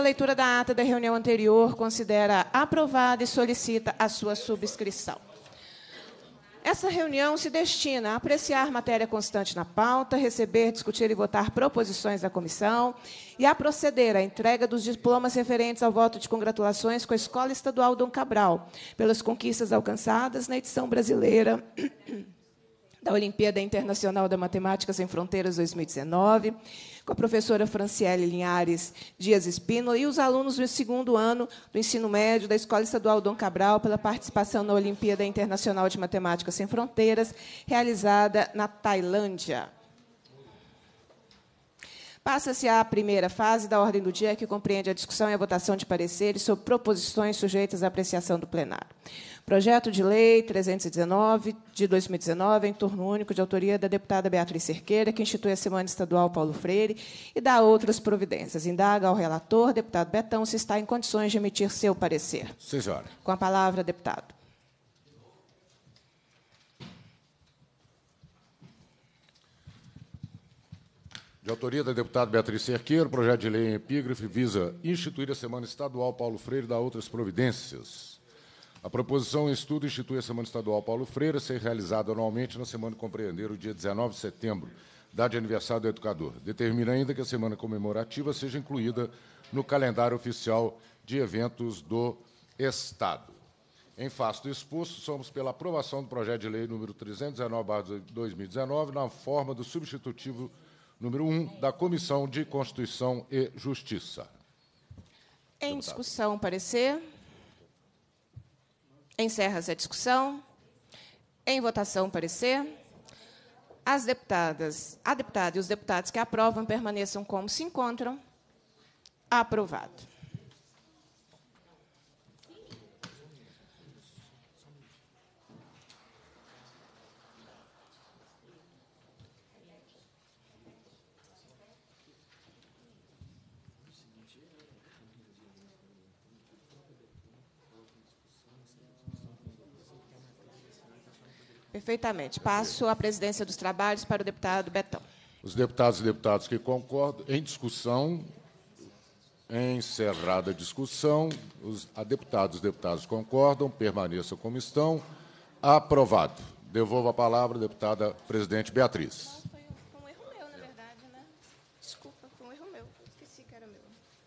A leitura da ata da reunião anterior considera aprovada e solicita a sua subscrição. Essa reunião se destina a apreciar matéria constante na pauta, receber, discutir e votar proposições da comissão e a proceder à entrega dos diplomas referentes ao voto de congratulações com a Escola Estadual Dom Cabral, pelas conquistas alcançadas na edição brasileira da Olimpíada Internacional da Matemática Sem Fronteiras 2019, com a professora Franciele Linhares Dias Espínola e os alunos do segundo ano do ensino médio da Escola Estadual Dom Cabral pela participação na Olimpíada Internacional de Matemática Sem Fronteiras, realizada na Tailândia. Passa-se à primeira fase da ordem do dia, que compreende a discussão e a votação de pareceres sobre proposições sujeitas à apreciação do plenário. Projeto de Lei 319, de 2019, em turno único, de autoria da deputada Beatriz Cerqueira, que institui a Semana Estadual Paulo Freire e dá outras providências. Indaga ao relator, deputado Betão, se está em condições de emitir seu parecer. Sim, senhora. Com a palavra, deputado. De autoria da deputada Beatriz Cerqueira, o projeto de lei em epígrafe visa instituir a Semana Estadual Paulo Freire e dar outras providências. A proposição em estudo institui a Semana Estadual Paulo Freire a ser realizada anualmente na semana compreender o dia 19 de setembro, data de aniversário do educador. Determina ainda que a semana comemorativa seja incluída no calendário oficial de eventos do Estado. Em face do exposto, somos pela aprovação do projeto de lei número 319/2019, na forma do substitutivo número 1 da Comissão de Constituição e Justiça. Em discussão, parecer. Encerra-se a discussão. Em votação, parecer. A deputada e os deputados que aprovam permaneçam como se encontram. Aprovado. Perfeitamente. Passo a presidência dos trabalhos para o deputado Betão. Os deputados e deputadas que concordam, em discussão, encerrada a discussão, os deputados concordam, permaneçam como estão. Aprovado. Devolvo a palavra à deputada presidente Beatriz. Foi um erro meu, na verdade, né? Desculpa, foi um erro meu. Esqueci que era meu.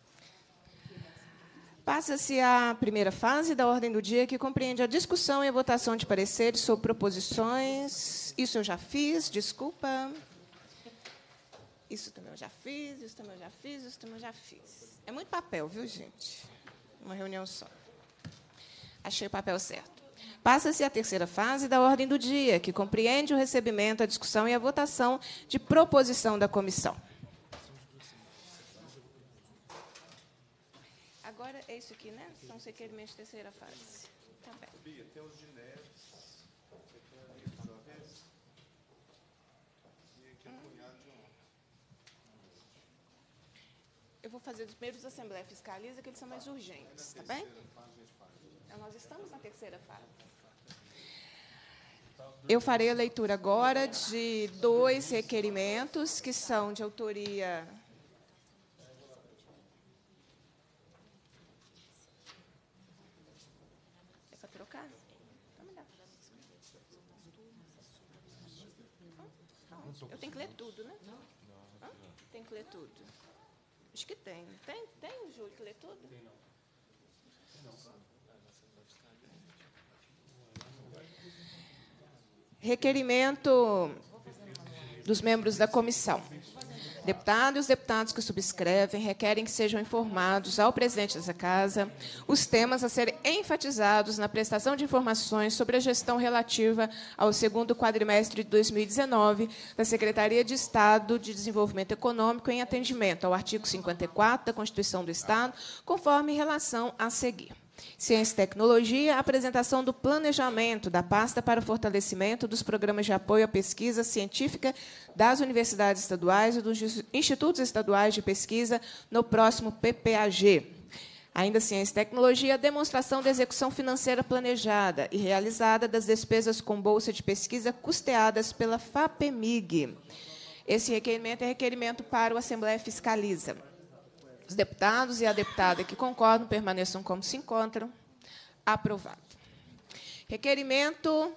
Passa-se à primeira fase da ordem do dia, que compreende a discussão e a votação de pareceres sobre proposições. Isso eu já fiz, desculpa. Isso também eu já fiz, isso também eu já fiz, isso também eu já fiz. É muito papel, viu, gente? Uma reunião só. Achei o papel certo. Passa-se à terceira fase da ordem do dia, que compreende o recebimento, a discussão e a votação de proposição da comissão. Agora é isso aqui, né? São os requerimentos de terceira fase. Tá bem. Bia, tem os de Neves. Você quer ler de uma vez? E aqui é cunhado de um. Eu vou fazer os primeiros da Assembleia Fiscaliza, que eles são mais urgentes, tá bem? Então, nós estamos na terceira fase. Eu farei a leitura agora de 2 requerimentos, que são de autoria... É para trocar? Eu tenho que ler tudo, né? Hã? Tem que ler tudo. Acho que tem. Tem, Júlio, que lê tudo? Tem, não. Requerimento dos membros da comissão. Deputado e os deputados que subscrevem requerem que sejam informados ao presidente dessa Casa os temas a serem enfatizados na prestação de informações sobre a gestão relativa ao segundo quadrimestre de 2019 da Secretaria de Estado de Desenvolvimento Econômico em atendimento ao artigo 54 da Constituição do Estado, conforme relação a seguir. Ciência e Tecnologia, a apresentação do planejamento da pasta para o fortalecimento dos programas de apoio à pesquisa científica das universidades estaduais e dos institutos estaduais de pesquisa no próximo PPAG. Ainda Ciência e Tecnologia, a demonstração da execução financeira planejada e realizada das despesas com bolsa de pesquisa custeadas pela FAPEMIG. Esse requerimento é requerimento para o Assembleia Fiscaliza. Os deputados e a deputada que concordam permaneçam como se encontram. Aprovado. Requerimento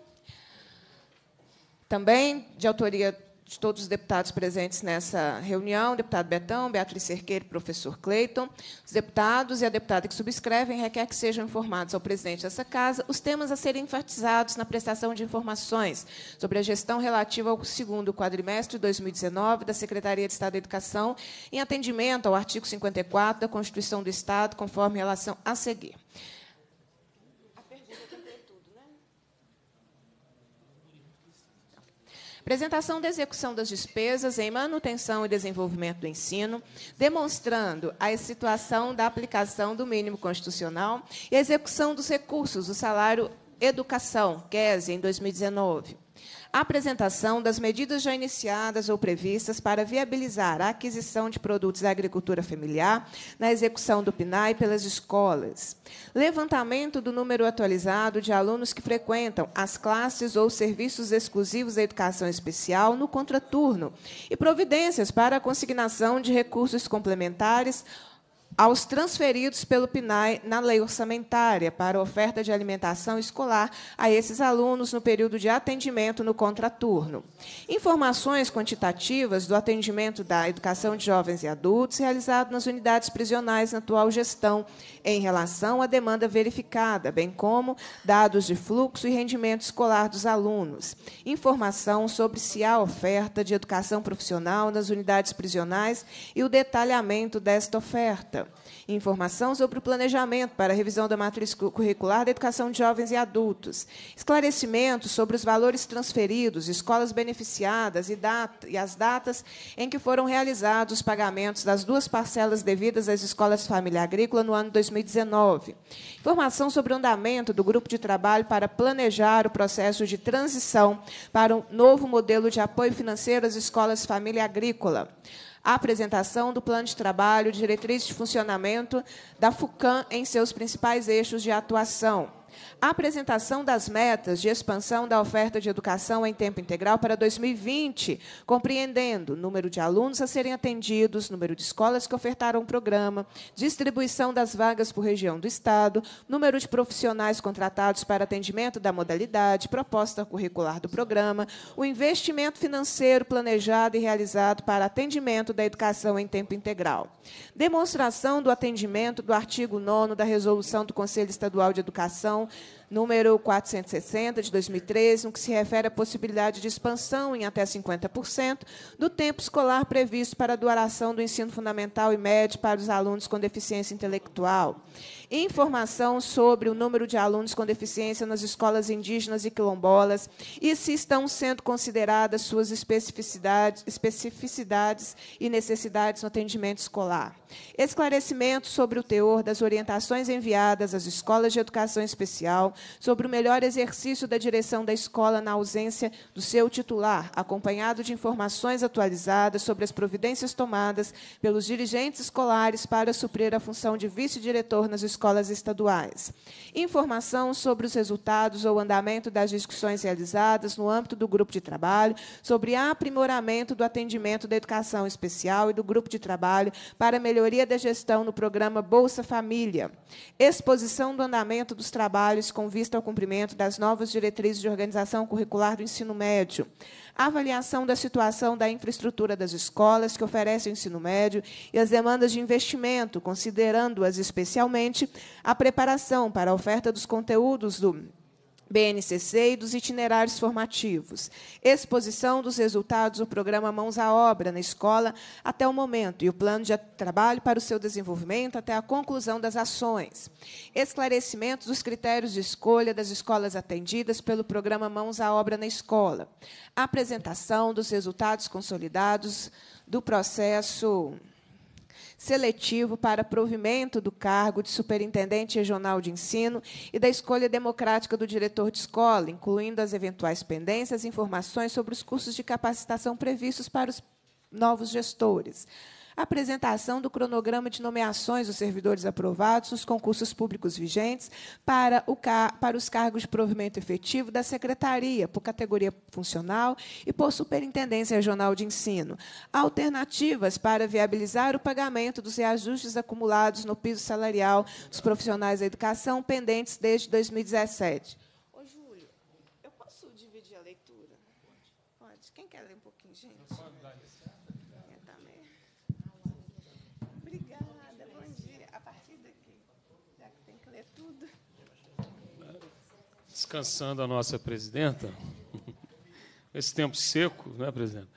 também de autoria de todos os deputados presentes nessa reunião, deputado Betão, Beatriz Cerqueira e professor Cleiton. Os deputados e a deputada que subscrevem requer que sejam informados ao presidente dessa Casa os temas a serem enfatizados na prestação de informações sobre a gestão relativa ao segundo quadrimestre de 2019 da Secretaria de Estado da Educação, em atendimento ao artigo 54 da Constituição do Estado, conforme relação a seguir. Apresentação da execução das despesas em manutenção e desenvolvimento do ensino, demonstrando a situação da aplicação do mínimo constitucional e a execução dos recursos do salário educação, QES, em 2019. A apresentação das medidas já iniciadas ou previstas para viabilizar a aquisição de produtos da agricultura familiar na execução do PNAE pelas escolas. Levantamento do número atualizado de alunos que frequentam as classes ou serviços exclusivos da educação especial no contraturno e providências para a consignação de recursos complementares aos transferidos pelo PNAE na lei orçamentária para oferta de alimentação escolar a esses alunos no período de atendimento no contraturno. Informações quantitativas do atendimento da educação de jovens e adultos realizado nas unidades prisionais na atual gestão, em relação à demanda verificada, bem como dados de fluxo e rendimento escolar dos alunos. Informação sobre se há oferta de educação profissional nas unidades prisionais e o detalhamento desta oferta. Informação sobre o planejamento para a revisão da matriz curricular da educação de jovens e adultos. Esclarecimento sobre os valores transferidos, escolas beneficiadas e as datas em que foram realizados os pagamentos das 2 parcelas devidas às escolas de família agrícola no ano 2019. Informação sobre o andamento do grupo de trabalho para planejar o processo de transição para um novo modelo de apoio financeiro às escolas de família agrícola. A apresentação do plano de trabalho, diretrizes de funcionamento da FUCAM em seus principais eixos de atuação. A apresentação das metas de expansão da oferta de educação em tempo integral para 2020, compreendendo número de alunos a serem atendidos, número de escolas que ofertaram o programa, distribuição das vagas por região do Estado, número de profissionais contratados para atendimento da modalidade, proposta curricular do programa, o investimento financeiro planejado e realizado para atendimento da educação em tempo integral. Demonstração do atendimento do artigo 9º da Resolução do Conselho Estadual de Educação, número 460, de 2013, no que se refere à possibilidade de expansão em até 50% do tempo escolar previsto para a duração do ensino fundamental e médio para os alunos com deficiência intelectual. Informação sobre o número de alunos com deficiência nas escolas indígenas e quilombolas e se estão sendo consideradas suas especificidades e necessidades no atendimento escolar. Esclarecimento sobre o teor das orientações enviadas às escolas de educação especial sobre o melhor exercício da direção da escola na ausência do seu titular, acompanhado de informações atualizadas sobre as providências tomadas pelos dirigentes escolares para suprir a função de vice-diretor nas escolas estaduais. Informação sobre os resultados ou andamento das discussões realizadas no âmbito do grupo de trabalho sobre aprimoramento do atendimento da educação especial e do grupo de trabalho para melhoria da gestão no programa Bolsa Família. Exposição do andamento dos trabalhos com vista ao cumprimento das novas diretrizes de organização curricular do ensino médio. Avaliação da situação da infraestrutura das escolas que oferecem o ensino médio e as demandas de investimento, considerando-as especialmente a preparação para a oferta dos conteúdos do BNCC e dos itinerários formativos. Exposição dos resultados do programa Mãos à Obra na escola até o momento e o plano de trabalho para o seu desenvolvimento até a conclusão das ações. Esclarecimento dos critérios de escolha das escolas atendidas pelo programa Mãos à Obra na escola. Apresentação dos resultados consolidados do processo seletivo para provimento do cargo de superintendente regional de ensino e da escolha democrática do diretor de escola, incluindo as eventuais pendências e informações sobre os cursos de capacitação previstos para os novos gestores. Apresentação do cronograma de nomeações dos servidores aprovados nos concursos públicos vigentes para os cargos de provimento efetivo da Secretaria, por categoria funcional e por Superintendência Regional de Ensino. Alternativas para viabilizar o pagamento dos reajustes acumulados no piso salarial dos profissionais da educação pendentes desde 2017. Ô, Júlio, eu posso dividir a leitura? Pode. Quem quer ler um pouquinho, gente? Obrigada, bom dia. A partir daqui, já que tem que ler tudo. Descansando a nossa presidenta, esse tempo seco, não é, presidente?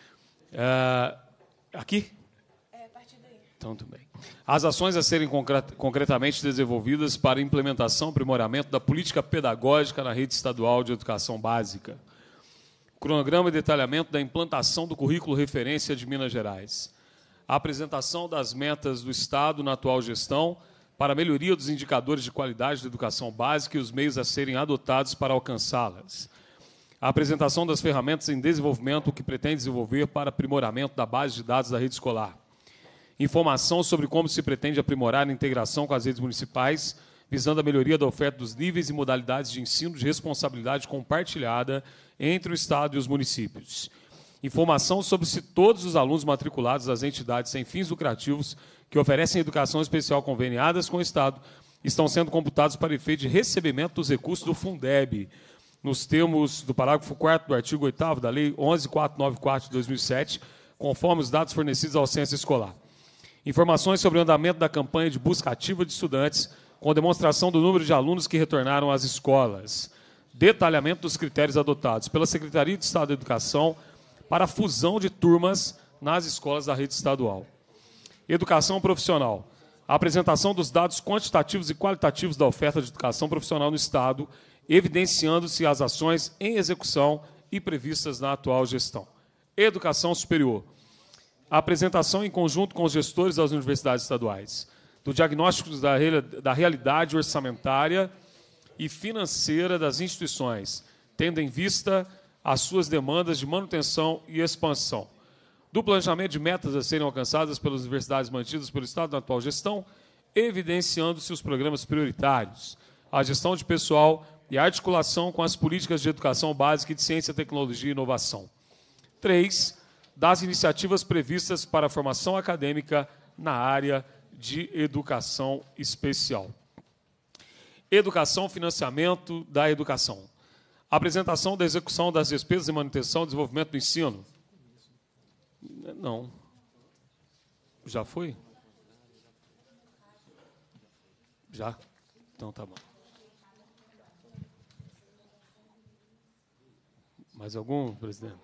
Aqui? É, a partir daí. Então, tudo bem. As ações a serem concretamente desenvolvidas para implementação e aprimoramento da política pedagógica na rede estadual de educação básica. Cronograma e detalhamento da implantação do currículo referência de Minas Gerais. A apresentação das metas do Estado na atual gestão para a melhoria dos indicadores de qualidade da educação básica e os meios a serem adotados para alcançá-las. A apresentação das ferramentas em desenvolvimento que pretende desenvolver para aprimoramento da base de dados da rede escolar. Informação sobre como se pretende aprimorar a integração com as redes municipais, visando a melhoria da oferta dos níveis e modalidades de ensino de responsabilidade compartilhada entre o Estado e os municípios. Informação sobre se todos os alunos matriculados das entidades sem fins lucrativos que oferecem educação especial conveniadas com o Estado estão sendo computados para efeito de recebimento dos recursos do Fundeb, nos termos do parágrafo 4º do artigo 8º da Lei 11.494 de 2007, conforme os dados fornecidos ao censo escolar. Informações sobre o andamento da campanha de busca ativa de estudantes, com demonstração do número de alunos que retornaram às escolas. Detalhamento dos critérios adotados pela Secretaria de Estado da Educação para a fusão de turmas nas escolas da rede estadual. Educação profissional. A apresentação dos dados quantitativos e qualitativos da oferta de educação profissional no Estado, evidenciando-se as ações em execução e previstas na atual gestão. Educação superior. A apresentação em conjunto com os gestores das universidades estaduais, do diagnóstico da realidade orçamentária e financeira das instituições, tendo em vista as suas demandas de manutenção e expansão, do planejamento de metas a serem alcançadas pelas universidades mantidas pelo Estado na atual gestão, evidenciando-se os programas prioritários, a gestão de pessoal e a articulação com as políticas de educação básica e de ciência, tecnologia e inovação. 3. Das iniciativas previstas para a formação acadêmica na área de educação especial. Educação, financiamento da educação. Apresentação da execução das despesas de manutenção e desenvolvimento do ensino. Não. Já foi? Já? Então tá bom. Mais algum, presidente?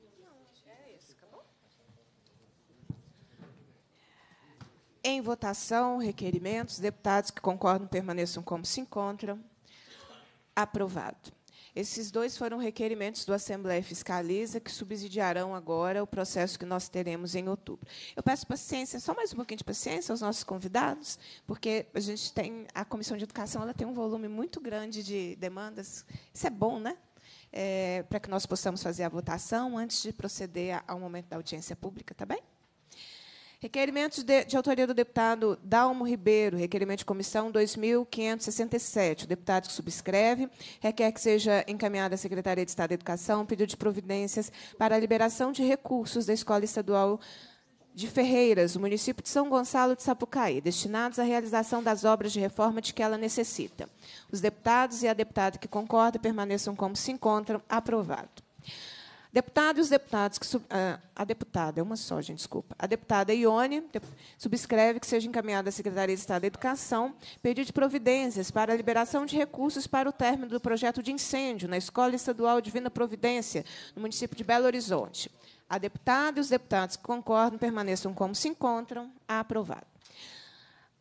Em votação, requerimentos. Deputados que concordam permaneçam como se encontram. Aprovado. Esses dois foram requerimentos do Assembleia Fiscaliza, que subsidiarão agora o processo que nós teremos em outubro. Eu peço paciência, só mais um pouquinho de paciência aos nossos convidados, porque a Comissão de Educação ela tem um volume muito grande de demandas. Isso é bom, né? Para que nós possamos fazer a votação antes de proceder ao momento da audiência pública, tá bem? Requerimentos de autoria do deputado Dalmo Ribeiro, requerimento de comissão 2.567. O deputado que subscreve requer que seja encaminhada à Secretaria de Estado da Educação pedido de providências para a liberação de recursos da Escola Estadual de Ferreiras, no município de São Gonçalo de Sapucaí, destinados à realização das obras de reforma de que ela necessita. Os deputados e a deputada que concordam permaneçam como se encontram. Aprovado. Deputado e os deputados que... a deputada, é uma só, gente, desculpa. A deputada Ione subscreve que seja encaminhada à Secretaria de Estado da Educação pedido de providências para a liberação de recursos para o término do projeto de incêndio na Escola Estadual Divina Providência, no município de Belo Horizonte. A deputada e os deputados que concordam permaneçam como se encontram. Aprovado.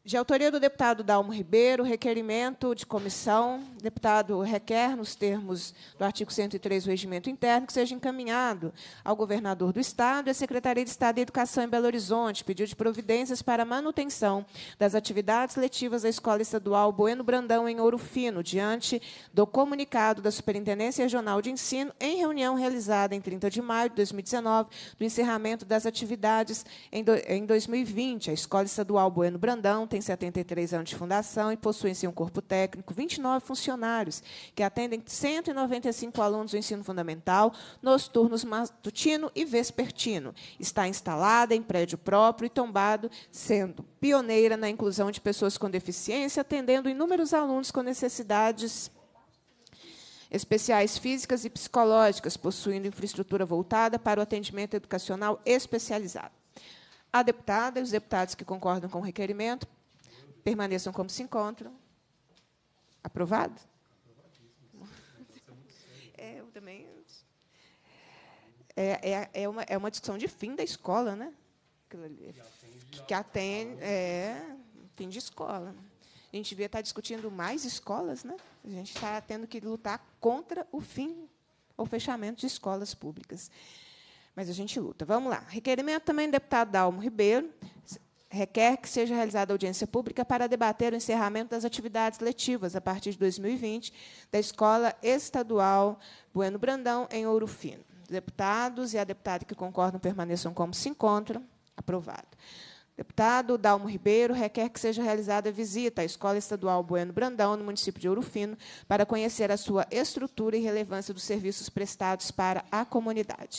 De autoria do deputado Dalmo Ribeiro, requerimento de comissão. O deputado requer, nos termos do artigo 103 do Regimento Interno, que seja encaminhado ao governador do Estado e à Secretaria de Estado de Educação em Belo Horizonte pedido de providências para a manutenção das atividades letivas da Escola Estadual Bueno Brandão, em Ouro Fino, diante do comunicado da Superintendência Regional de Ensino, em reunião realizada em 30 de maio de 2019, do encerramento das atividades em 2020. A Escola Estadual Bueno Brandão tem 73 anos de fundação e possui em si um corpo técnico, 29 funcionários, que atendem 195 alunos do ensino fundamental, nos turnos matutino e vespertino. Está instalada em prédio próprio e tombado, sendo pioneira na inclusão de pessoas com deficiência, atendendo inúmeros alunos com necessidades especiais físicas e psicológicas, possuindo infraestrutura voltada para o atendimento educacional especializado. A deputada e os deputados que concordam com o requerimento permaneçam como se encontram. Aprovado? Eu também. É uma discussão de fim da escola, né? Que atende. Fim de escola. A gente devia estar discutindo mais escolas, né? A gente está tendo que lutar contra o fim ou fechamento de escolas públicas. Mas a gente luta. Vamos lá. Requerimento também do deputado Dalmo Ribeiro. Requer que seja realizada audiência pública para debater o encerramento das atividades letivas a partir de 2020 da Escola Estadual Bueno Brandão, em Ouro Fino. Os deputados e a deputada que concordam permaneçam como se encontram. Aprovado. Deputado Dalmo Ribeiro requer que seja realizada visita à Escola Estadual Bueno Brandão, no município de Ouro Fino, para conhecer a sua estrutura e relevância dos serviços prestados para a comunidade.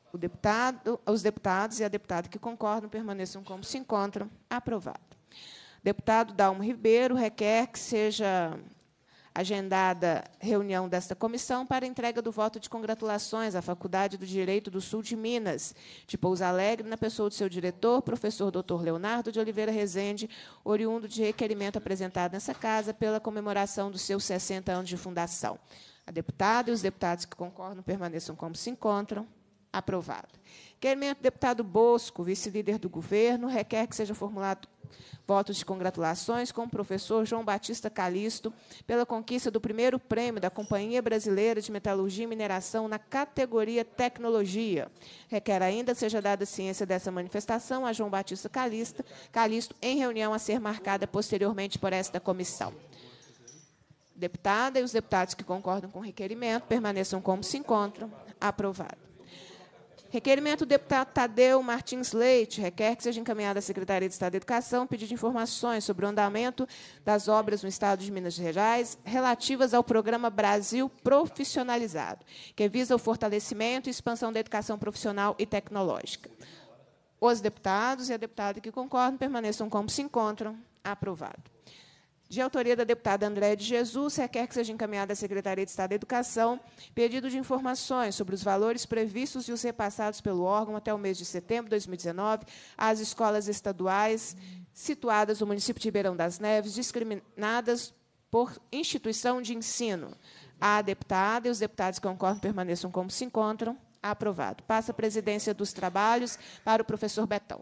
Os deputados e a deputada que concordam permaneçam como se encontram. Aprovado. Deputado Dalmo Ribeiro requer que seja agendada reunião desta comissão para entrega do voto de congratulações à Faculdade do Direito do Sul de Minas, de Pouso Alegre, na pessoa do seu diretor, professor Dr. Leonardo de Oliveira Rezende, oriundo de requerimento apresentado nessa casa pela comemoração dos seus 60 anos de fundação. A deputada e os deputados que concordam permaneçam como se encontram. Aprovado. Requerimento do deputado Bosco, vice-líder do governo, requer que seja formulado votos de congratulações com o professor João Batista Calisto pela conquista do primeiro prêmio da Companhia Brasileira de Metalurgia e Mineração na categoria Tecnologia. Requer ainda que seja dada ciência dessa manifestação a João Batista Calisto em reunião a ser marcada posteriormente por esta comissão. Deputada e os deputados que concordam com o requerimento permaneçam como se encontram. Aprovado. Requerimento do deputado Tadeu Martins Leite requer que seja encaminhada à Secretaria de Estado de Educação pedido de informações sobre o andamento das obras no Estado de Minas Gerais relativas ao Programa Brasil Profissionalizado, que visa o fortalecimento e expansão da educação profissional e tecnológica. Os deputados e a deputada que concordam permaneçam como se encontram. Aprovado. De autoria da deputada Andréia de Jesus, requer que seja encaminhada à Secretaria de Estado da Educação pedido de informações sobre os valores previstos e os repassados pelo órgão até o mês de setembro de 2019 às escolas estaduais situadas no município de Ribeirão das Neves, discriminadas por instituição de ensino. A deputada e os deputados que concordam permaneçam como se encontram. Aprovado. Passa a presidência dos trabalhos para o professor Betão.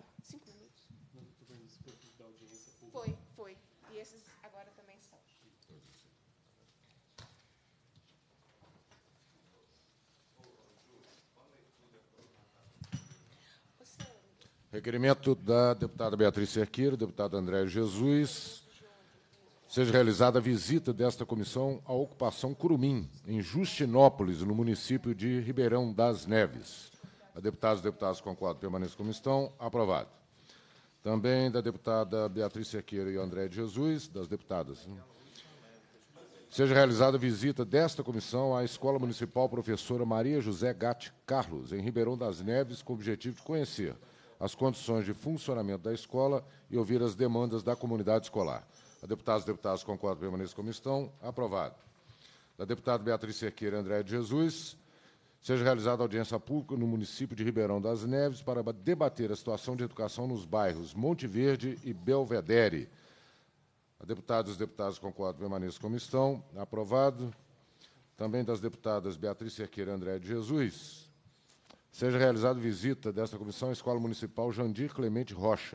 Requerimento da deputada Beatriz Cerqueira, deputado André Jesus, seja realizada a visita desta comissão à ocupação Curumim, em Justinópolis, no município de Ribeirão das Neves. A deputada e os deputados concordam permaneçam como estão. Aprovado. Também da deputada Beatriz Cerqueira e André Jesus, das deputadas. Seja realizada a visita desta comissão à Escola Municipal Professora Maria José Gatti Carlos, em Ribeirão das Neves, com o objetivo de conhecer as condições de funcionamento da escola e ouvir as demandas da comunidade escolar. A deputada e os deputados concordam permaneçam como estão. Aprovado. Da deputada Beatriz Cerqueira e André de Jesus, seja realizada audiência pública no município de Ribeirão das Neves para debater a situação de educação nos bairros Monte Verde e Belvedere. A deputada e os deputados concordam permaneçam como estão. Aprovado. Também das deputadas Beatriz Cerqueira e André de Jesus, seja realizada visita desta comissão à Escola Municipal Jandir Clemente Rocha,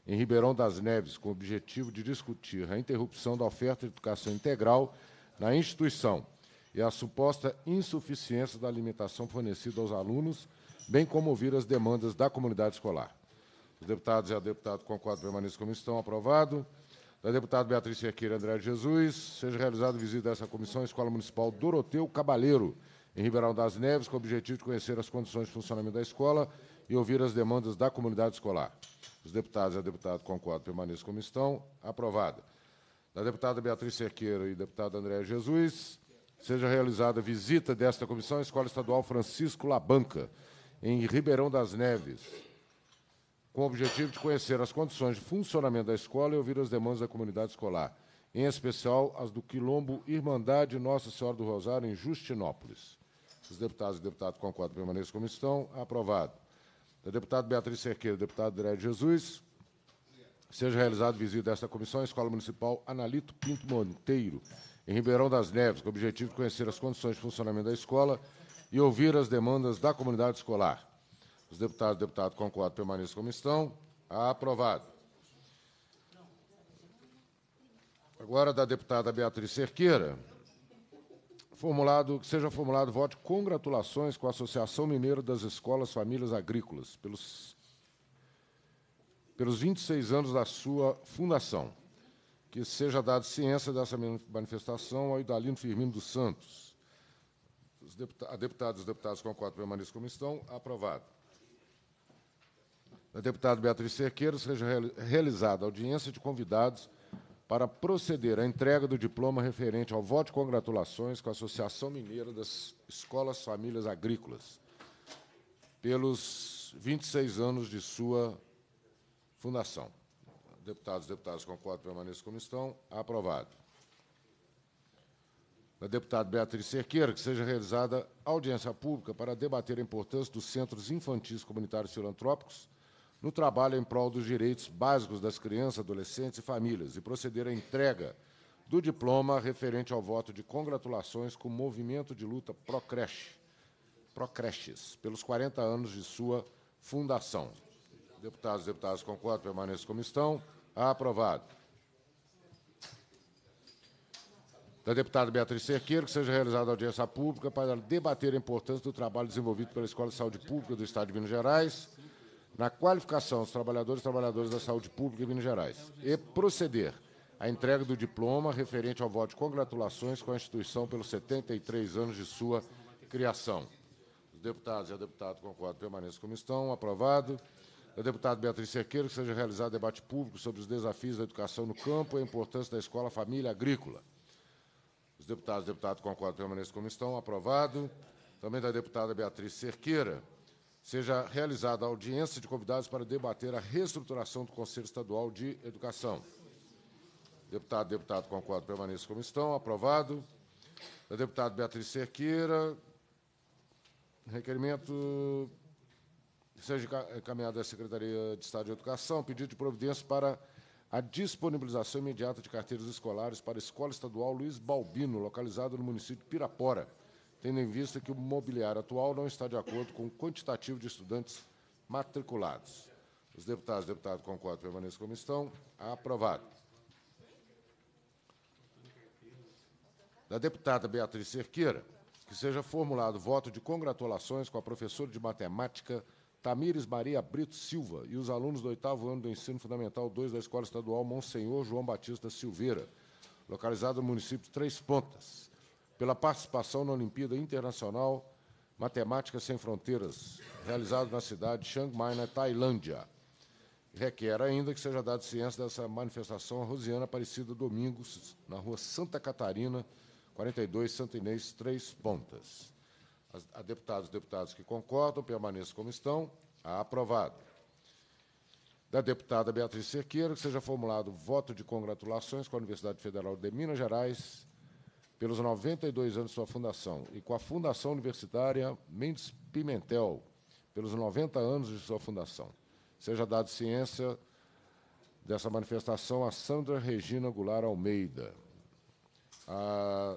em Ribeirão das Neves, com o objetivo de discutir a interrupção da oferta de educação integral na instituição e a suposta insuficiência da alimentação fornecida aos alunos, bem como ouvir as demandas da comunidade escolar. Os deputados e a deputada concordam permaneçam como estão. Aprovado. Da deputada Beatriz Cerqueira André de Jesus, seja realizada visita dessa comissão à Escola Municipal Doroteu Cabaleiro, em Ribeirão das Neves, com o objetivo de conhecer as condições de funcionamento da escola e ouvir as demandas da comunidade escolar. Os deputados e a deputada concordam permaneçam como estão. Aprovada. Da deputada Beatriz Cerqueira e deputada André Jesus, seja realizada visita desta comissão à Escola Estadual Francisco Labanca, em Ribeirão das Neves, com o objetivo de conhecer as condições de funcionamento da escola e ouvir as demandas da comunidade escolar, em especial as do Quilombo Irmandade Nossa Senhora do Rosário, em Justinópolis. Os deputados e deputadas concordam permaneçam como estão. Aprovado. Da deputada Beatriz Cerqueira e deputado André de Jesus, seja realizada visita desta comissão à Escola Municipal Analito Pinto Monteiro, em Ribeirão das Neves, com o objetivo de conhecer as condições de funcionamento da escola e ouvir as demandas da comunidade escolar. Os deputados e deputadas concordam permaneçam como estão. Aprovado. Agora, da deputada Beatriz Cerqueira, seja formulado voto de congratulações com a Associação Mineira das Escolas Famílias Agrícolas, pelos 26 anos da sua fundação. Que seja dada ciência dessa manifestação ao Idalino Firmino dos Santos. A deputada e os deputados concordam permaneçam como estão. Aprovado. Da deputada Beatriz Cerqueira, seja realizada audiência de convidados para proceder à entrega do diploma referente ao voto de congratulações com a Associação Mineira das Escolas Famílias Agrícolas, pelos 26 anos de sua fundação. Deputados e deputadas concordam permaneçam como estão. Aprovado. Da deputada Beatriz Cerqueira, que seja realizada audiência pública para debater a importância dos centros infantis comunitários filantrópicos no trabalho em prol dos direitos básicos das crianças, adolescentes e famílias, e proceder à entrega do diploma referente ao voto de congratulações com o movimento de luta Procreches, pelos 40 anos de sua fundação. Deputados e deputadas concordam permaneçam como estão. Aprovado. Da deputada Beatriz Cerqueira, que seja realizada audiência pública para debater a importância do trabalho desenvolvido pela Escola de Saúde Pública do Estado de Minas Gerais na qualificação dos trabalhadores e trabalhadoras da saúde pública em Minas Gerais e proceder à entrega do diploma referente ao voto de congratulações com a instituição pelos 73 anos de sua criação. Os deputados e a deputada concordam permaneçam como estão. Aprovado. Da deputada Beatriz Cerqueira, que seja realizado debate público sobre os desafios da educação no campo e a importância da escola família agrícola. Os deputados e deputadas concordam permaneçam como estão. Aprovado. Também da deputada Beatriz Cerqueira, seja realizada a audiência de convidados para debater a reestruturação do Conselho Estadual de Educação. Deputado e deputado concordam permaneçam como estão. Aprovado. Da deputada Beatriz Cerqueira, requerimento seja encaminhado à Secretaria de Estado de Educação, pedido de providência para a disponibilização imediata de carteiras escolares para a Escola Estadual Luiz Balbino, localizada no município de Pirapora, tendo em vista que o mobiliário atual não está de acordo com o quantitativo de estudantes matriculados. Os deputados e deputadas concordam permaneçam como estão. Aprovado. Da deputada Beatriz Cerqueira, que seja formulado voto de congratulações com a professora de matemática Tamires Maria Brito Silva e os alunos do 8º ano do Ensino Fundamental 2 da Escola Estadual Monsenhor João Batista Silveira, localizada no município de Três Pontas, pela participação na Olimpíada Internacional Matemática Sem Fronteiras, realizada na cidade de Chiang Mai, na Tailândia. Requer ainda que seja dada ciência dessa manifestação a Rosiana Aparecida Domingos, na rua Santa Catarina, 42, Santa Inês, Três Pontas. A deputados e deputadas que concordam permaneçam como estão. Aprovado. Da deputada Beatriz Cerqueira, que seja formulado voto de congratulações com a Universidade Federal de Minas Gerais pelos 92 anos de sua fundação e com a Fundação Universitária Mendes Pimentel pelos 90 anos de sua fundação. Seja dada ciência dessa manifestação a Sandra Regina Goulart Almeida. A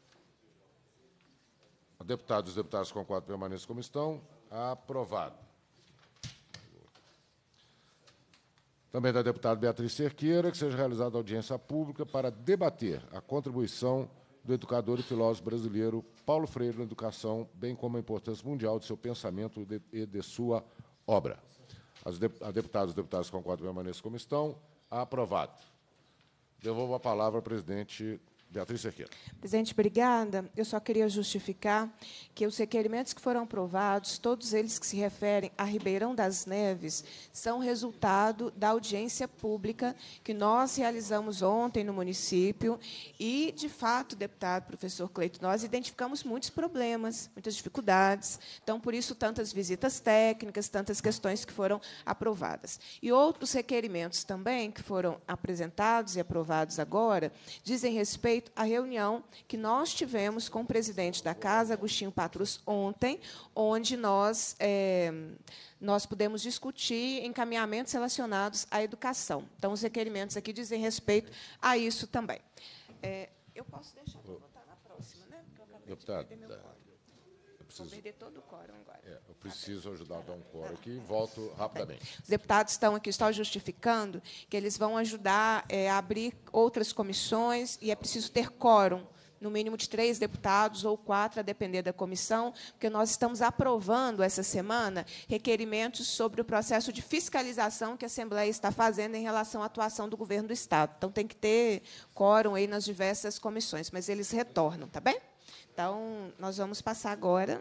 deputados e deputadas concordam permaneçam como estão. Aprovado. Também da deputada Beatriz Cerqueira, que seja realizada audiência pública para debater a contribuição do educador e filósofo brasileiro Paulo Freire na educação, bem como a importância mundial de seu pensamento e de sua obra. A deputada e os deputados concordam que permaneçam como estão. Aprovado. Devolvo a palavra à presidente Beatriz Cerqueira. Presidente, obrigada. Eu só queria justificar que os requerimentos que foram aprovados, todos eles que se referem a Ribeirão das Neves, são resultado da audiência pública que nós realizamos ontem no município e, de fato, deputado, professor Cleito, nós identificamos muitos problemas, muitas dificuldades. Então, por isso, tantas visitas técnicas, tantas questões que foram aprovadas. E outros requerimentos também que foram apresentados e aprovados agora dizem respeito à reunião que nós tivemos com o presidente da Casa, Agostinho Patrus, ontem, onde nós pudemos discutir encaminhamentos relacionados à educação. Então, os requerimentos aqui dizem respeito a isso também. Eu posso deixar para votar na próxima, né? Porque eu acabei de perder meu quórum. Vou perder todo o quórum agora. Eu preciso ajudar a dar um quórum aqui e volto rapidamente. Os deputados estão aqui, estão justificando que eles vão ajudar a abrir outras comissões e é preciso ter quórum, no mínimo de 3 deputados ou 4, a depender da comissão, porque nós estamos aprovando, essa semana, requerimentos sobre o processo de fiscalização que a Assembleia está fazendo em relação à atuação do governo do Estado. Então, tem que ter quórum aí nas diversas comissões, mas eles retornam, tá bem? Então, nós vamos passar agora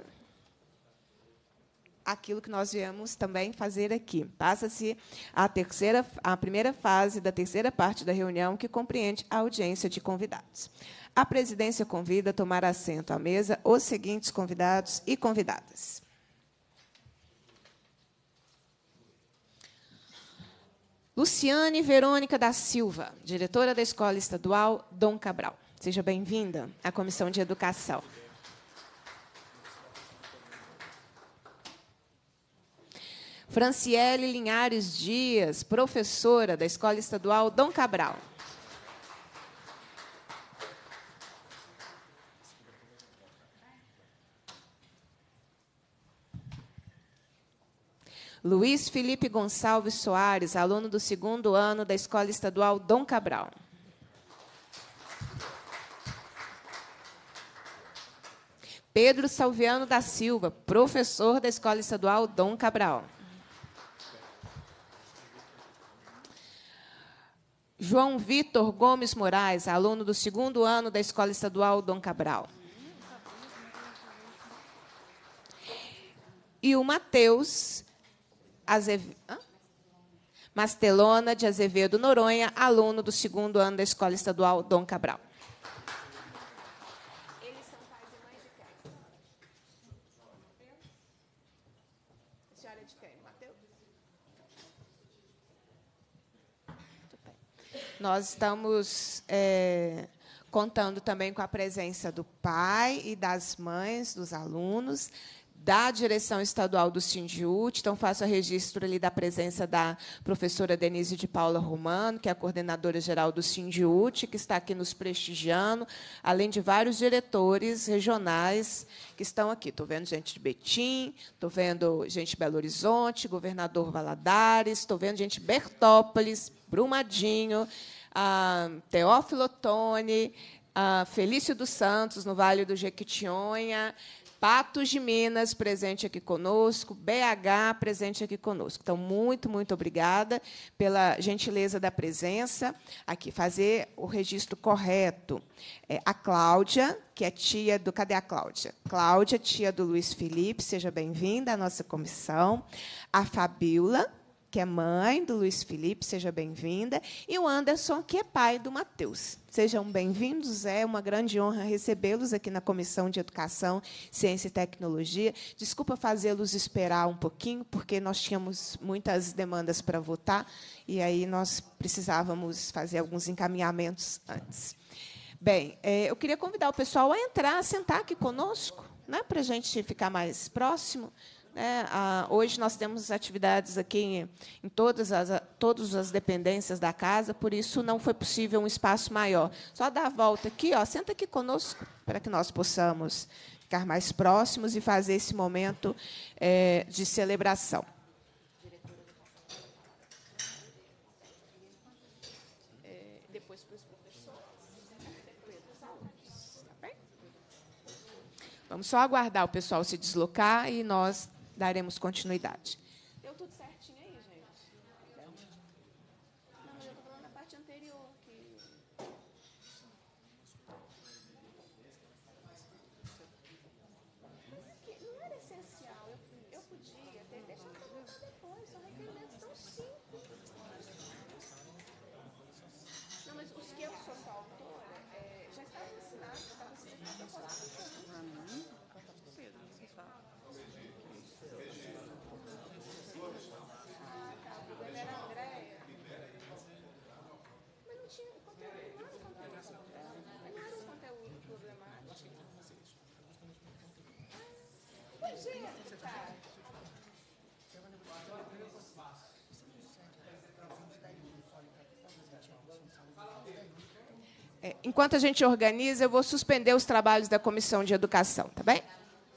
aquilo que nós viemos também fazer aqui. Passa-se a primeira fase da terceira parte da reunião, que compreende a audiência de convidados. A presidência convida a tomar assento à mesa os seguintes convidados e convidadas. Luciane Verônica da Silva, diretora da Escola Estadual Dom Cabral. Seja bem-vinda à Comissão de Educação. Franciele Linhares Dias, professora da Escola Estadual Dom Cabral. Luiz Felipe Gonçalves Soares, aluno do 2º ano da Escola Estadual Dom Cabral. Pedro Salviano da Silva, professor da Escola Estadual Dom Cabral. João Vitor Gomes Moraes, aluno do 2º ano da Escola Estadual Dom Cabral. E o Matheus Mastelona de Azevedo Noronha, aluno do 2º ano da Escola Estadual Dom Cabral. Eles são pais e mães de quem? A senhora é de quem? Matheus? Muito bem. Nós estamos contando também com a presença do pai e das mães dos alunos, da direção estadual do Sindiúti. Então, faço o registro ali da presença da professora Denise de Paula Romano, que é a coordenadora geral do Sindiúti, que está aqui nos prestigiando, além de vários diretores regionais que estão aqui. Estou vendo gente de Betim, estou vendo gente de Belo Horizonte, governador Valadares, estou vendo gente de Bertópolis, Brumadinho, Teófilo Otoni, Felício dos Santos, no Vale do Jequitinhonha, Patos de Minas, presente aqui conosco, BH, presente aqui conosco. Então, muito, muito obrigada pela gentileza da presença aqui. Fazer o registro correto. A Cláudia, que é tia do... Cadê a Cláudia? Cláudia, tia do Luiz Felipe, seja bem-vinda à nossa comissão. A Fabíola, que é mãe do Luiz Felipe, seja bem-vinda. E o Anderson, que é pai do Matheus. Sejam bem-vindos, é uma grande honra recebê-los aqui na Comissão de Educação, Ciência e Tecnologia. Desculpa fazê-los esperar um pouquinho, porque nós tínhamos muitas demandas para votar, e aí nós precisávamos fazer alguns encaminhamentos antes. Bem, eu queria convidar o pessoal a entrar, a sentar aqui conosco, né, para a gente ficar mais próximo. Hoje nós temos atividades aqui em todas as dependências da casa, por isso não foi possível um espaço maior. Só dá a volta aqui, senta aqui conosco, para que nós possamos ficar mais próximos e fazer esse momento de celebração. depois para os professores, depois para os alunos. Tá bem? Vamos só aguardar o pessoal se deslocar e nós daremos continuidade. Deu tudo certinho aí, gente? Deu? Não, mas eu estou falando da parte anterior. Não era essencial. Eu podia ter deixado para voltar depois. São requerimentos tão simples. Não, mas os que eu sou coautora já estavam assinados. Já estavam assinados. Eu coloco enquanto a gente organiza, eu vou suspender os trabalhos da Comissão de Educação, tá bem?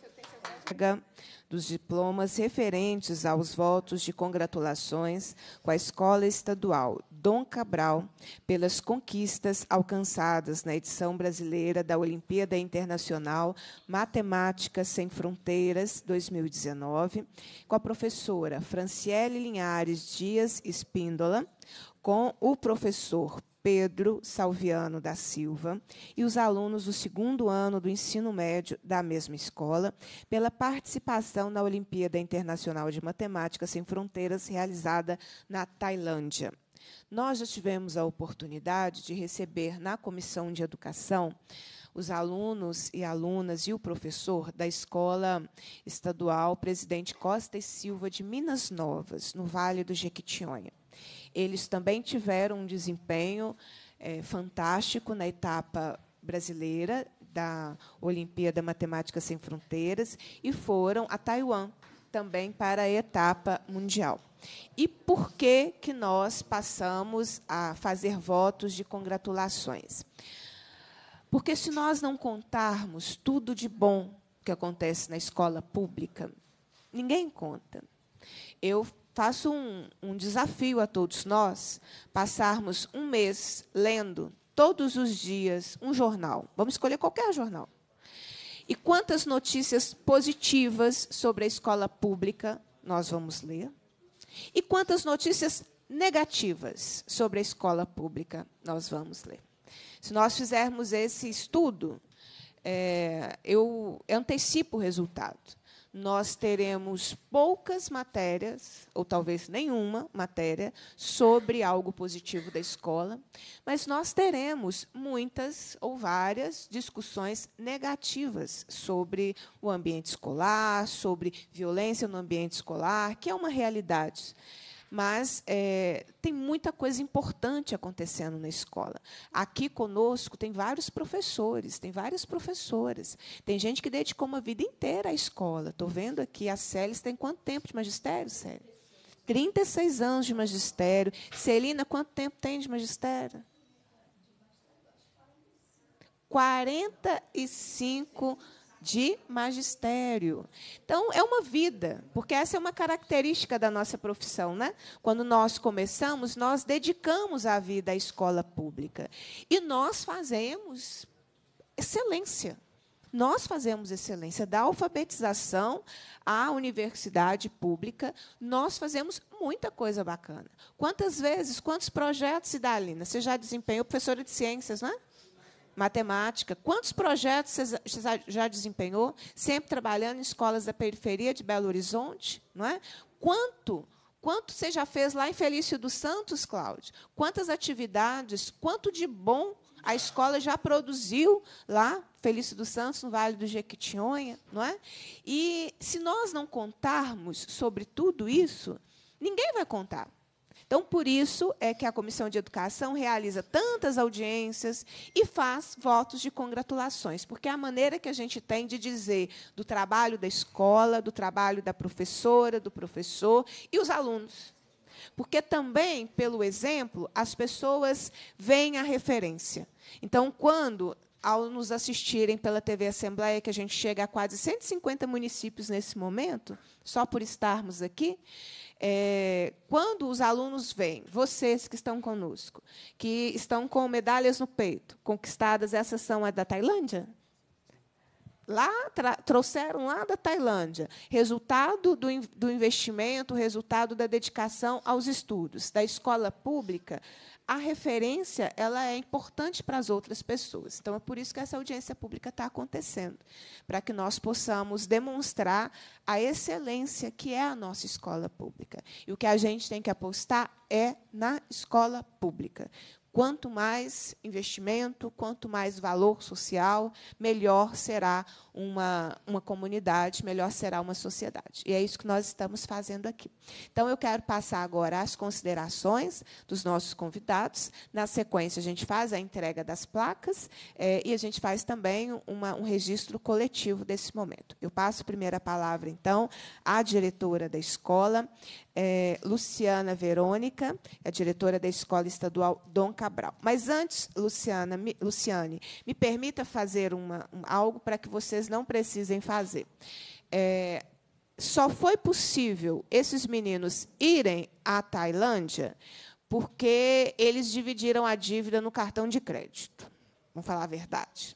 Dos diplomas referentes aos votos de congratulações com a Escola Estadual Dom Cabral pelas conquistas alcançadas na edição brasileira da Olimpíada Internacional Matemática Sem Fronteiras 2019, com a professora Franciele Linhares Dias Espíndola, com o professor Pedro Salviano da Silva e os alunos do 2º ano do ensino médio da mesma escola, pela participação na Olimpíada Internacional de Matemática Sem Fronteiras, realizada na Tailândia. Nós já tivemos a oportunidade de receber na Comissão de Educação os alunos e alunas e o professor da Escola Estadual Presidente Costa e Silva de Minas Novas, no Vale do Jequitinhonha. Eles também tiveram um desempenho fantástico na etapa brasileira da Olimpíada Matemática Sem Fronteiras e foram a Taiwan também para a etapa mundial. E por que nós passamos a fazer votos de congratulações? Porque, se nós não contarmos tudo de bom que acontece na escola pública, ninguém conta. Eu faço um desafio a todos nós, passarmos um mês lendo todos os dias um jornal. Vamos escolher qualquer jornal. E quantas notícias positivas sobre a escola pública nós vamos ler? E quantas notícias negativas sobre a escola pública nós vamos ler? Se nós fizermos esse estudo, eu antecipo o resultado. Nós teremos poucas matérias, ou talvez nenhuma matéria, sobre algo positivo da escola, mas nós teremos muitas ou várias discussões negativas sobre o ambiente escolar, sobre violência no ambiente escolar, que é uma realidade. Mas tem muita coisa importante acontecendo na escola. Aqui conosco tem vários professores, tem várias professoras. Tem gente que dedicou uma vida inteira à escola. Estou vendo aqui, a Célis tem quanto tempo de magistério, Célis? 36 anos de magistério. Celina, quanto tempo tem de magistério? 45 de magistério. Então, é uma vida, porque essa é uma característica da nossa profissão, né? Quando nós começamos, nós dedicamos a vida à escola pública. E nós fazemos excelência. Nós fazemos excelência. Da alfabetização à universidade pública, nós fazemos muita coisa bacana. Quantas vezes, quantos projetos, Cidalina? Você já desempenhou, professora de ciências, não é? Matemática. Quantos projetos você já desempenhou? Sempre trabalhando em escolas da periferia de Belo Horizonte, não é? Quanto você já fez lá em Felício dos Santos, Cláudio? Quantas atividades, quanto de bom a escola já produziu lá, Felício dos Santos, no Vale do Jequitinhonha, não é? E, se nós não contarmos sobre tudo isso, ninguém vai contar. Então, por isso é que a Comissão de Educação realiza tantas audiências e faz votos de congratulações, porque é a maneira que a gente tem de dizer do trabalho da escola, do trabalho da professora, do professor e os alunos. Porque também, pelo exemplo, as pessoas veem a referência. Então, quando ao nos assistirem pela TV Assembleia, que a gente chega a quase 150 municípios nesse momento, só por estarmos aqui. Quando os alunos veem, vocês que estão conosco, que estão com medalhas no peito, conquistadas, essas são a da Tailândia? Trouxeram lá da Tailândia, resultado do investimento, resultado da dedicação aos estudos. Da escola pública, a referência ela é importante para as outras pessoas. Então, é por isso que essa audiência pública está acontecendo, para que nós possamos demonstrar a excelência que é a nossa escola pública. E o que a gente tem que apostar é na escola pública. Quanto mais investimento, quanto mais valor social, melhor será uma comunidade, melhor será uma sociedade. E é isso que nós estamos fazendo aqui. Então, eu quero passar agora às considerações dos nossos convidados. Na sequência, a gente faz a entrega das placas e a gente faz também um registro coletivo desse momento. Eu passo a primeira palavra, então, à diretora da escola, Luciana Verônica, a diretora da Escola Estadual Dom Cabral. Mas antes, Luciane, me permita fazer algo para que vocês não precisem fazer. Só foi possível esses meninos irem à Tailândia porque eles dividiram a dívida no cartão de crédito. Vamos falar a verdade.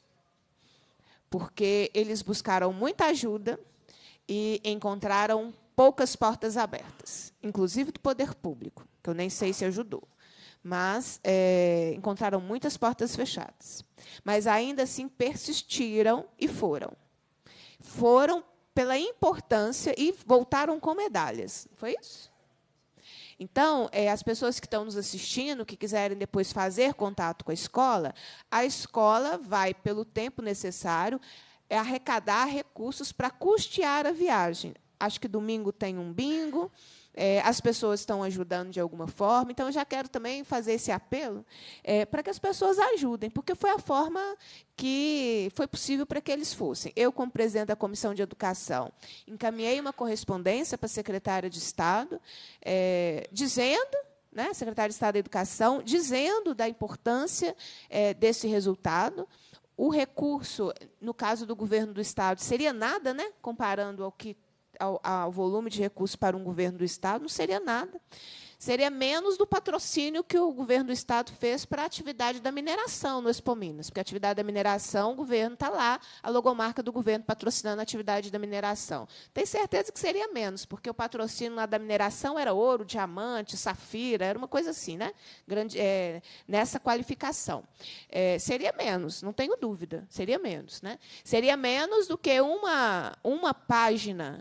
Porque eles buscaram muita ajuda e encontraram poucas portas abertas, inclusive do poder público, que eu nem sei se ajudou. Mas encontraram muitas portas fechadas. Mas, ainda assim, persistiram e foram. Foram pela importância e voltaram com medalhas. Foi isso? Então, as pessoas que estão nos assistindo, que quiserem depois fazer contato com a escola vai, pelo tempo necessário, arrecadar recursos para custear a viagem. Acho que domingo tem um bingo, as pessoas estão ajudando de alguma forma. Então, eu já quero também fazer esse apelo para que as pessoas ajudem, porque foi a forma que foi possível para que eles fossem. Eu, como presidente da Comissão de Educação, encaminhei uma correspondência para a secretária de Estado, dizendo, secretária de Estado da Educação, dizendo da importância desse resultado. O recurso, no caso do governo do Estado, seria nada, comparando ao volume de recursos para um governo do Estado, não seria nada. Seria menos do patrocínio que o governo do Estado fez para a atividade da mineração no Expo Minas, porque a atividade da mineração, o governo está lá, a logomarca do governo patrocinando a atividade da mineração. Tenho certeza que seria menos, porque o patrocínio lá da mineração era ouro, diamante, safira, era uma coisa assim, grande, nessa qualificação. Seria menos, não tenho dúvida, seria menos. Seria menos do que uma página.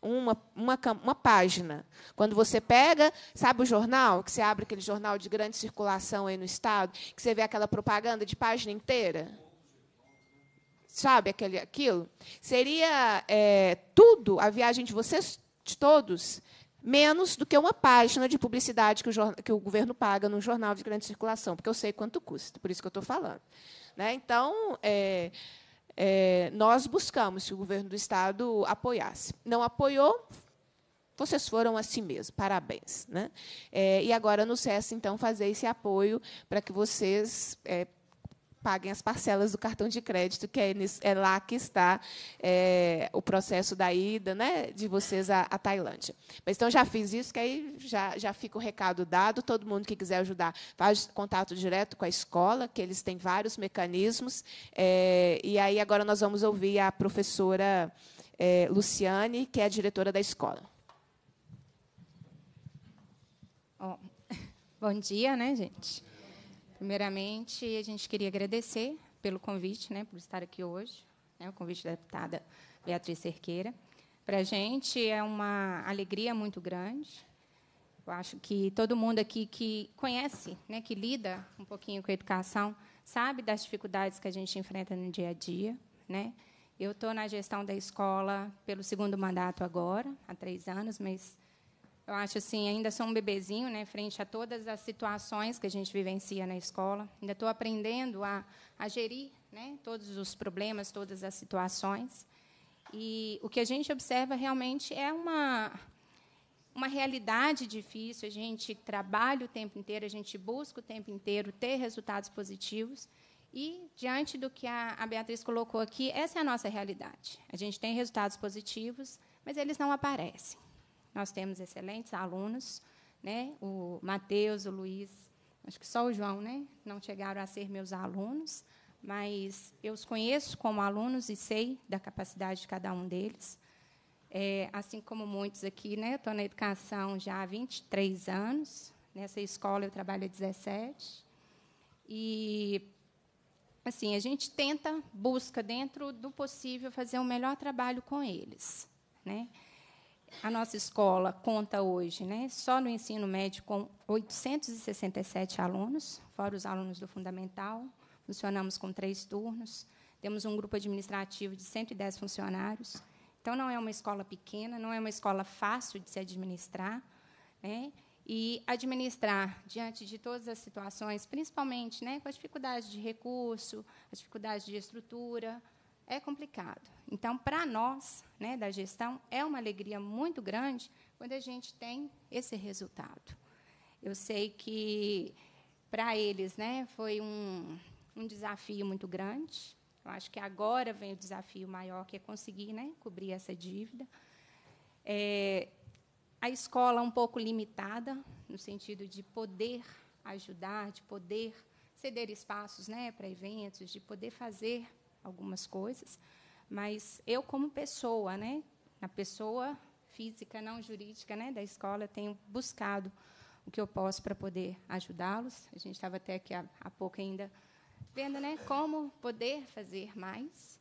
Uma página. Quando você pega, sabe o jornal, que você abre aquele jornal de grande circulação aí no Estado, que você vê aquela propaganda de página inteira? Sabe aquilo? Seria tudo, a viagem de vocês, de todos, menos do que uma página de publicidade que o governo paga num jornal de grande circulação, porque eu sei quanto custa, por isso que eu estou falando. Então, nós buscamos que o governo do Estado apoiasse. Não apoiou, vocês foram assim mesmo, parabéns. E agora nos resta, então, fazer esse apoio para que vocês paguem as parcelas do cartão de crédito, que é lá que está o processo da ida de vocês à Tailândia. Mas, então, já fiz isso, que aí já fica o recado dado. Todo mundo que quiser ajudar, faz contato direto com a escola, que eles têm vários mecanismos. E aí, agora, nós vamos ouvir a professora Luciane, que é a diretora da escola. Bom dia, gente? Primeiramente, a gente queria agradecer pelo convite, por estar aqui hoje, o convite da deputada Beatriz Cerqueira. Para a gente é uma alegria muito grande. Eu acho que todo mundo aqui que conhece, que lida um pouquinho com a educação, sabe das dificuldades que a gente enfrenta no dia a dia. Eu estou na gestão da escola pelo 2º mandato agora, há 3 anos, mas eu acho assim, ainda sou um bebezinho, frente a todas as situações que a gente vivencia na escola. Ainda estou aprendendo a gerir, todos os problemas, todas as situações. E o que a gente observa realmente é uma realidade difícil. A gente trabalha o tempo inteiro, a gente busca o tempo inteiro ter resultados positivos. E, diante do que a Beatriz colocou aqui, essa é a nossa realidade. A gente tem resultados positivos, mas eles não aparecem. Nós temos excelentes alunos, né? O Matheus, o Luiz, acho que só o João, né? Não chegaram a ser meus alunos, mas eu os conheço como alunos e sei da capacidade de cada um deles. Assim como muitos aqui, né? Estou na educação já há 23 anos. Nessa escola eu trabalho há 17. E, assim, a gente busca, dentro do possível, fazer um melhor trabalho com eles, né? A nossa escola conta hoje, né, só no ensino médio, com 867 alunos, fora os alunos do fundamental. Funcionamos com 3 turnos. Temos um grupo administrativo de 110 funcionários. Então, não é uma escola pequena, não é uma escola fácil de se administrar, né? E administrar, diante de todas as situações, principalmente, né, com a dificuldade de recurso, a dificuldade de estrutura, é complicado. Então, para nós, né, da gestão, é uma alegria muito grande quando a gente tem esse resultado. Eu sei que, para eles, né, foi um desafio muito grande. Eu acho que agora vem o desafio maior, que é conseguir, né, cobrir essa dívida. A escola um pouco limitada, no sentido de poder ajudar, de poder ceder espaços, né, para eventos, de poder fazer algumas coisas. Mas eu, como pessoa, né, a pessoa física, não jurídica, né, da escola, tenho buscado o que eu posso para poder ajudá-los. A gente estava até aqui há pouco ainda vendo, né, como poder fazer mais.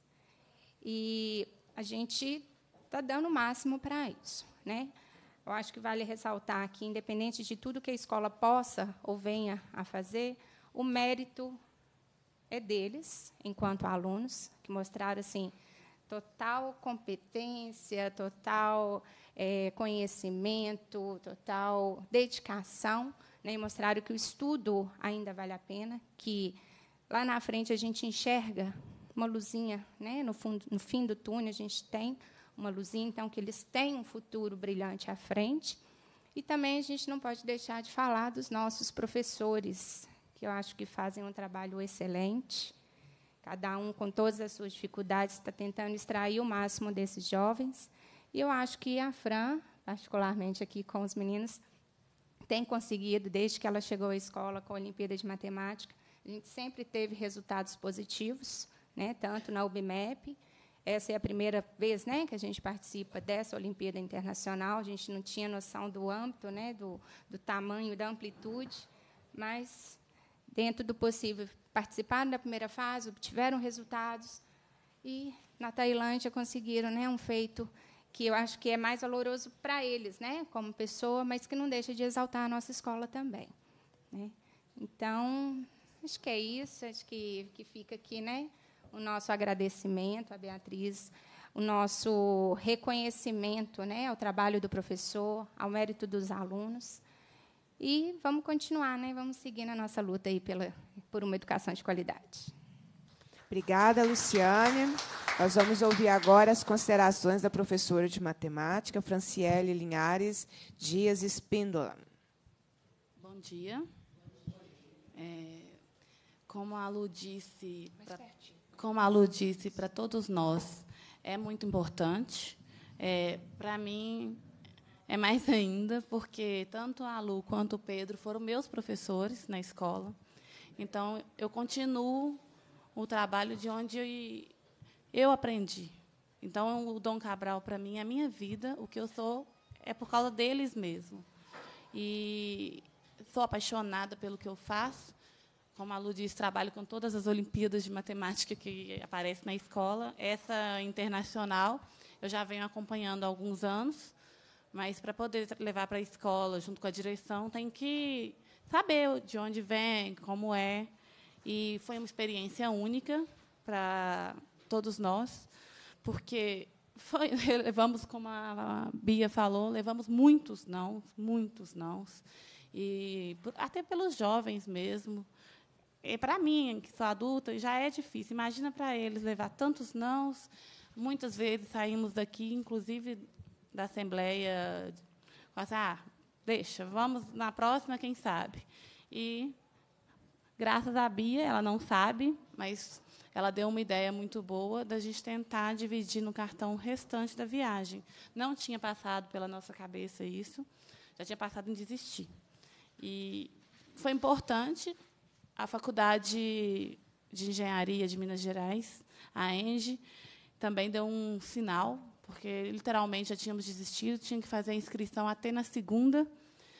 E a gente está dando o máximo para isso, né? Eu acho que vale ressaltar que, independente de tudo que a escola possa ou venha a fazer, o mérito é deles, enquanto alunos, que mostraram, assim, total competência, total conhecimento, total dedicação, né, e mostraram que o estudo ainda vale a pena, que lá na frente a gente enxerga uma luzinha, né, no fim do túnel a gente tem uma luzinha, então, que eles têm um futuro brilhante à frente. E também a gente não pode deixar de falar dos nossos professores, que eu acho que fazem um trabalho excelente. Cada um, com todas as suas dificuldades, está tentando extrair o máximo desses jovens. E eu acho que a Fran, particularmente aqui com os meninos, tem conseguido, desde que ela chegou à escola com a Olimpíada de Matemática, a gente sempre teve resultados positivos, né, tanto na UBMEP. Essa é a primeira vez, né, que a gente participa dessa Olimpíada Internacional. A gente não tinha noção do âmbito, né, do tamanho, da amplitude, mas, dentro do possível, participaram da primeira fase, obtiveram resultados, e, na Tailândia, conseguiram, né, um feito que eu acho que é mais valoroso para eles, né, como pessoa, mas que não deixa de exaltar a nossa escola também, né? Então, acho que é isso, acho que fica aqui, né, o nosso agradecimento à Beatriz, o nosso reconhecimento, né, ao trabalho do professor, ao mérito dos alunos. E vamos continuar, né, vamos seguir na nossa luta aí por uma educação de qualidade. Obrigada, Luciane. Nós vamos ouvir agora as considerações da professora de matemática, Franciele Linhares Dias Espíndola. Bom dia. Como a Lu disse para todos nós, é muito importante. Para mim, é mais ainda, porque tanto a Lu quanto o Pedro foram meus professores na escola. Então, eu continuo o trabalho de onde eu aprendi. Então, o Dom Cabral, para mim, é a minha vida. O que eu sou é por causa deles mesmo. E sou apaixonada pelo que eu faço. Como a Lu disse, trabalho com todas as Olimpíadas de Matemática que aparecem na escola. Essa internacional eu já venho acompanhando há alguns anos, mas, para poder levar para a escola, junto com a direção, tem que saber de onde vem, como é. E foi uma experiência única para todos nós, porque levamos, como a Bia falou, levamos muitos nãos, e até pelos jovens mesmo. E, para mim, que sou adulta, já é difícil. Imagina para eles levar tantos nãos. Muitas vezes saímos daqui, inclusive da Assembleia, assim, deixa, vamos na próxima, quem sabe. E Graças à Bia, ela não sabe, mas ela deu uma ideia muito boa da gente tentar dividir no cartão o restante da viagem. Não tinha passado pela nossa cabeça isso, já tinha passado em desistir. E foi importante. A Faculdade de Engenharia de Minas Gerais, a ENGE, também deu um sinal, porque, literalmente, já tínhamos desistido, tinha que fazer a inscrição até na segunda.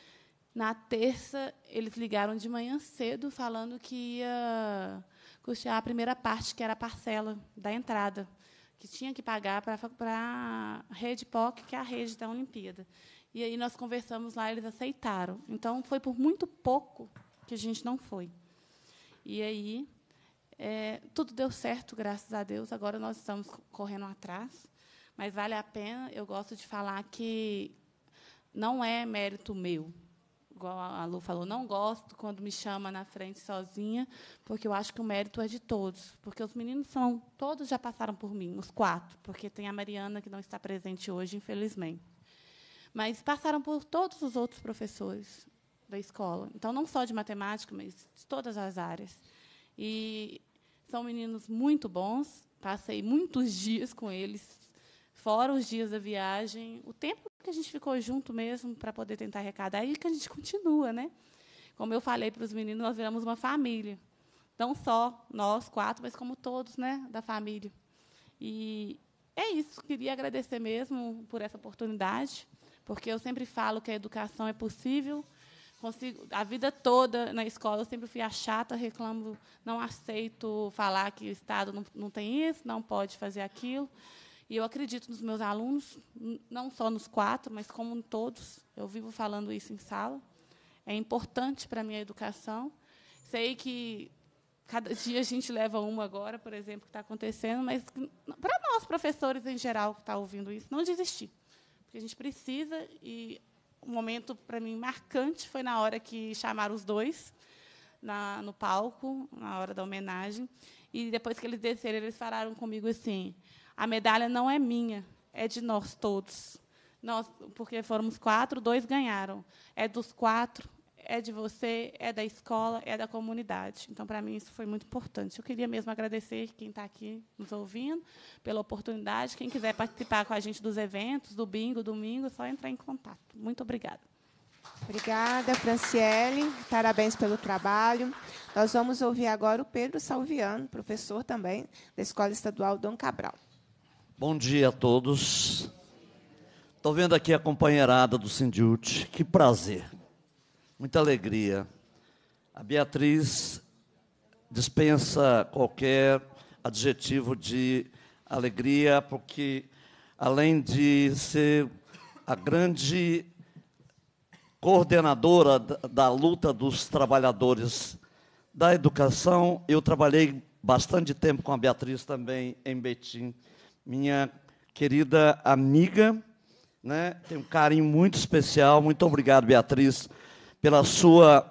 Na terça, eles ligaram de manhã cedo, falando que ia custear a primeira parte, que era a parcela da entrada, que tinha que pagar para a Rede POC, que é a rede da Olimpíada. E aí nós conversamos lá, eles aceitaram. Então, foi por muito pouco que a gente não foi. E aí, tudo deu certo, graças a Deus. Agora nós estamos correndo atrás, mas vale a pena. Eu gosto de falar que não é mérito meu. Igual a Lu falou, não gosto quando me chama na frente sozinha, porque eu acho que o mérito é de todos. Porque os meninos todos já passaram por mim, os 4, porque tem a Mariana, que não está presente hoje, infelizmente. Mas passaram por todos os outros professores da escola. Então, não só de matemática, mas de todas as áreas. E são meninos muito bons, passei muitos dias com eles, fora os dias da viagem, o tempo que a gente ficou junto mesmo para poder tentar arrecadar, e que a gente continua, né? Como eu falei para os meninos, nós viramos uma família. Não só nós 4, mas como todos, né, da família. E é isso, queria agradecer mesmo por essa oportunidade, porque eu sempre falo que a educação é possível. A vida toda na escola eu sempre fui a chata, reclamo, não aceito falar que o Estado não tem isso, não pode fazer aquilo. E eu acredito nos meus alunos, não só nos 4, mas como em todos. Eu vivo falando isso em sala. É importante para a minha educação. Sei que cada dia a gente leva uma agora, por exemplo, que está acontecendo, mas para nós, professores em geral, que estão ouvindo isso, não desistir. Porque a gente precisa, e um momento, para mim, marcante foi na hora que chamaram os 2 no palco, na hora da homenagem. E, depois que eles desceram, eles falaram comigo assim, a medalha não é minha, é de nós todos. Nós, porque fomos 4, 2 ganharam. É dos 4, é de você, é da escola, é da comunidade. Então, para mim, isso foi muito importante. Eu queria mesmo agradecer quem está aqui nos ouvindo pela oportunidade. Quem quiser participar com a gente dos eventos, do bingo, domingo, é só entrar em contato. Muito obrigada. Obrigada, Franciele. Parabéns pelo trabalho. Nós vamos ouvir agora o Pedro Salviano, professor também da Escola Estadual Dom Cabral. Bom dia a todos. Estou vendo aqui a companheirada do Sindiúti. Que prazer, muita alegria. A Beatriz dispensa qualquer adjetivo de alegria, porque, além de ser a grande coordenadora da luta dos trabalhadores da educação, eu trabalhei bastante tempo com a Beatriz também em Betim. Minha querida amiga, né? Tem um carinho muito especial. Muito obrigado, Beatriz, pela sua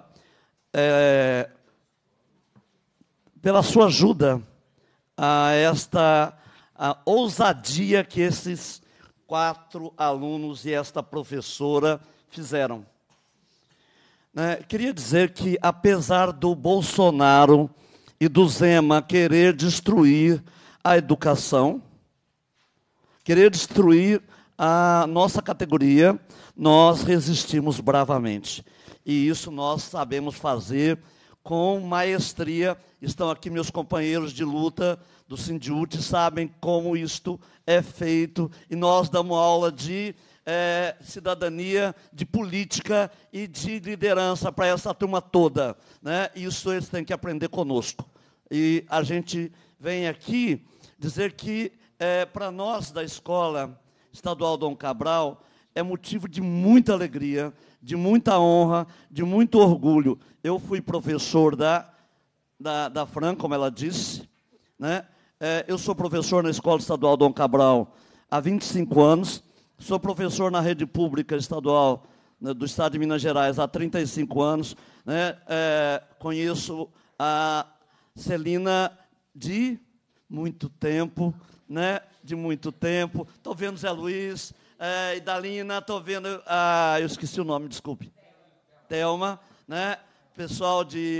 ajuda a a ousadia que esses 4 alunos e esta professora fizeram. Queria dizer que, apesar do Bolsonaro e do Zema querer destruir a educação, querer destruir a nossa categoria, nós resistimos bravamente. E isso nós sabemos fazer com maestria. Estão aqui meus companheiros de luta do Sindiúti, sabem como isto é feito. E nós damos aula de cidadania, de política e de liderança para essa turma toda, né? Isso eles têm que aprender conosco. E a gente vem aqui dizer que, para nós da Escola Estadual Dom Cabral, é motivo de muita alegria, de muita honra, de muito orgulho. Eu fui professor da Fran, como ela disse, né? Eu sou professor na Escola Estadual Dom Cabral há 25 anos, sou professor na rede pública estadual, né, do Estado de Minas Gerais há 35 anos, né? Conheço a Celina de muito tempo, né? De muito tempo. Estou vendo Zé Luiz, Idalina, estou vendo... eu esqueci o nome, desculpe. Thelma, né? Pessoal de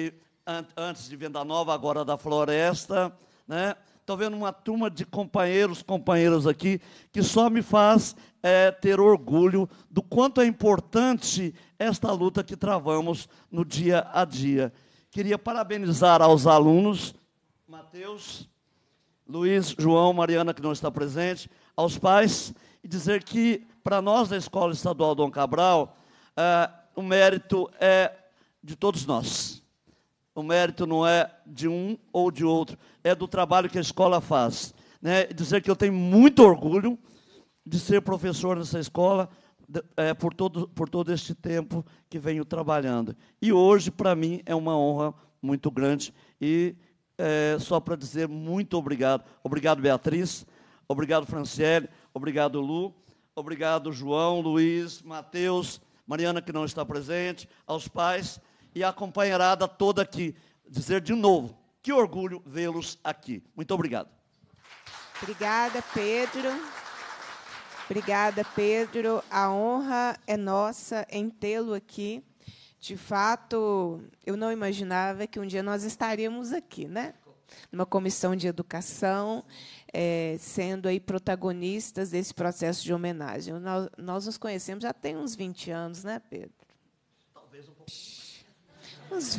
antes de Venda Nova, agora da Floresta, né? Estou vendo uma turma de companheiros aqui, que só me faz ter orgulho do quanto é importante esta luta que travamos no dia a dia. Queria parabenizar aos alunos, Matheus, Luiz, João, Mariana, que não está presente, aos pais, e dizer que, para nós da Escola Estadual Dom Cabral, o mérito é de todos nós. O mérito não é de um ou de outro, é do trabalho que a escola faz. Né? Dizer que eu tenho muito orgulho de ser professor nessa escola por todo este tempo que venho trabalhando. E hoje, para mim, é uma honra muito grande. E só para dizer muito obrigado. Obrigado, Beatriz. Obrigado, Franciele. Obrigado, Lu. Obrigado, João, Luiz, Matheus, Mariana, que não está presente, aos pais e a companheirada toda aqui. Dizer de novo, que orgulho vê-los aqui. Muito obrigado. Obrigada, Pedro. Obrigada, Pedro. A honra é nossa em tê-lo aqui. De fato, eu não imaginava que um dia nós estaríamos aqui, né? Numa comissão de educação, sendo aí protagonistas desse processo de homenagem. Nós nos conhecemos já tem uns 20 anos, né, Pedro? Talvez um pouco. Uns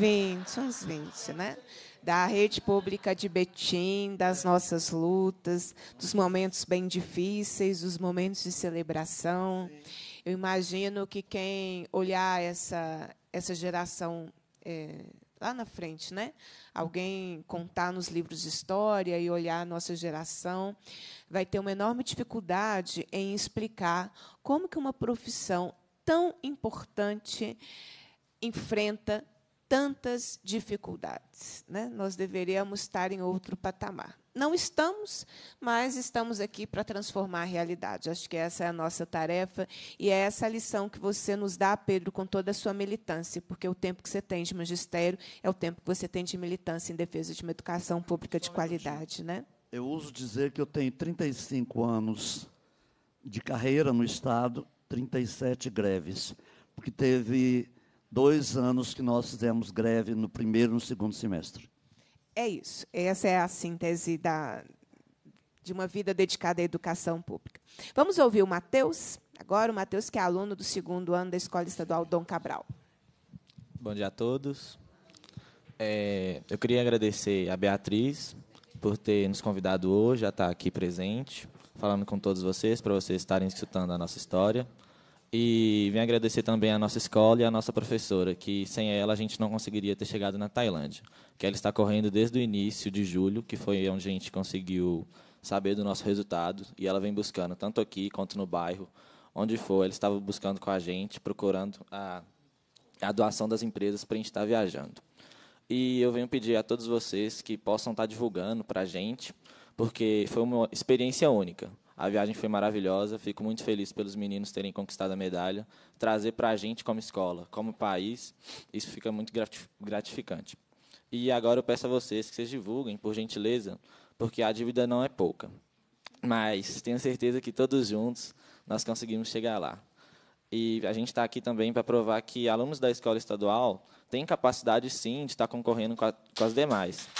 20, né? Da rede pública de Betim, das nossas lutas, dos momentos bem difíceis, dos momentos de celebração. Sim. Eu imagino que quem olhar essa geração lá na frente, né? Alguém contar nos livros de história e olhar a nossa geração, vai ter uma enorme dificuldade em explicar como que uma profissão tão importante enfrenta tantas dificuldades, né? Nós deveríamos estar em outro patamar. Não estamos, mas estamos aqui para transformar a realidade. Acho que essa é a nossa tarefa e é essa a lição que você nos dá, Pedro, com toda a sua militância, porque o tempo que você tem de magistério é o tempo que você tem de militância em defesa de uma educação pública de qualidade, né? Eu uso dizer que eu tenho 35 anos de carreira no Estado, 37 greves, porque teve 2 anos que nós fizemos greve no primeiro e no segundo semestre. É isso. Essa é a síntese de uma vida dedicada à educação pública. Vamos ouvir o Matheus, agora o Matheus, que é aluno do 2º ano da Escola Estadual Dom Cabral. Bom dia a todos. Eu queria agradecer a Beatriz por ter nos convidado hoje a estar aqui presente, falando com todos vocês, para vocês estarem escutando a nossa história. E venho agradecer também a nossa escola e a nossa professora, que sem ela a gente não conseguiria ter chegado na Tailândia, que ela está correndo desde o início de julho, que foi onde a gente conseguiu saber do nosso resultado, e ela vem buscando, tanto aqui quanto no bairro, onde for, ela estava buscando com a gente, procurando a doação das empresas para a gente estar viajando. E eu venho pedir a todos vocês que possam estar divulgando para a gente, porque foi uma experiência única. A viagem foi maravilhosa, fico muito feliz pelos meninos terem conquistado a medalha. Trazer para a gente como escola, como país, isso fica muito gratificante. E agora eu peço a vocês que vocês divulguem, por gentileza, porque a dívida não é pouca. Mas tenho certeza que todos juntos nós conseguimos chegar lá. E a gente está aqui também para provar que alunos da escola estadual têm capacidade, sim, de estar concorrendo com as demais.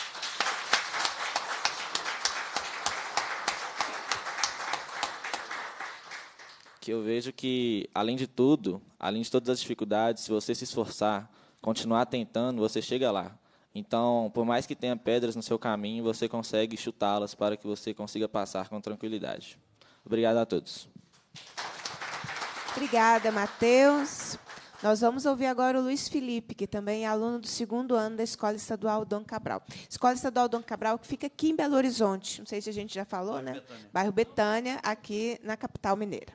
Que eu vejo que, além de tudo, além de todas as dificuldades, se você se esforçar, continuar tentando, você chega lá. Então, por mais que tenha pedras no seu caminho, você consegue chutá-las para que você consiga passar com tranquilidade. Obrigado a todos. Obrigada, Matheus. Nós vamos ouvir agora o Luiz Felipe, que também é aluno do 2º ano da Escola Estadual Dom Cabral. Escola Estadual Dom Cabral, que fica aqui em Belo Horizonte. Não sei se a gente já falou, né? Bairro Betânia, aqui na capital mineira.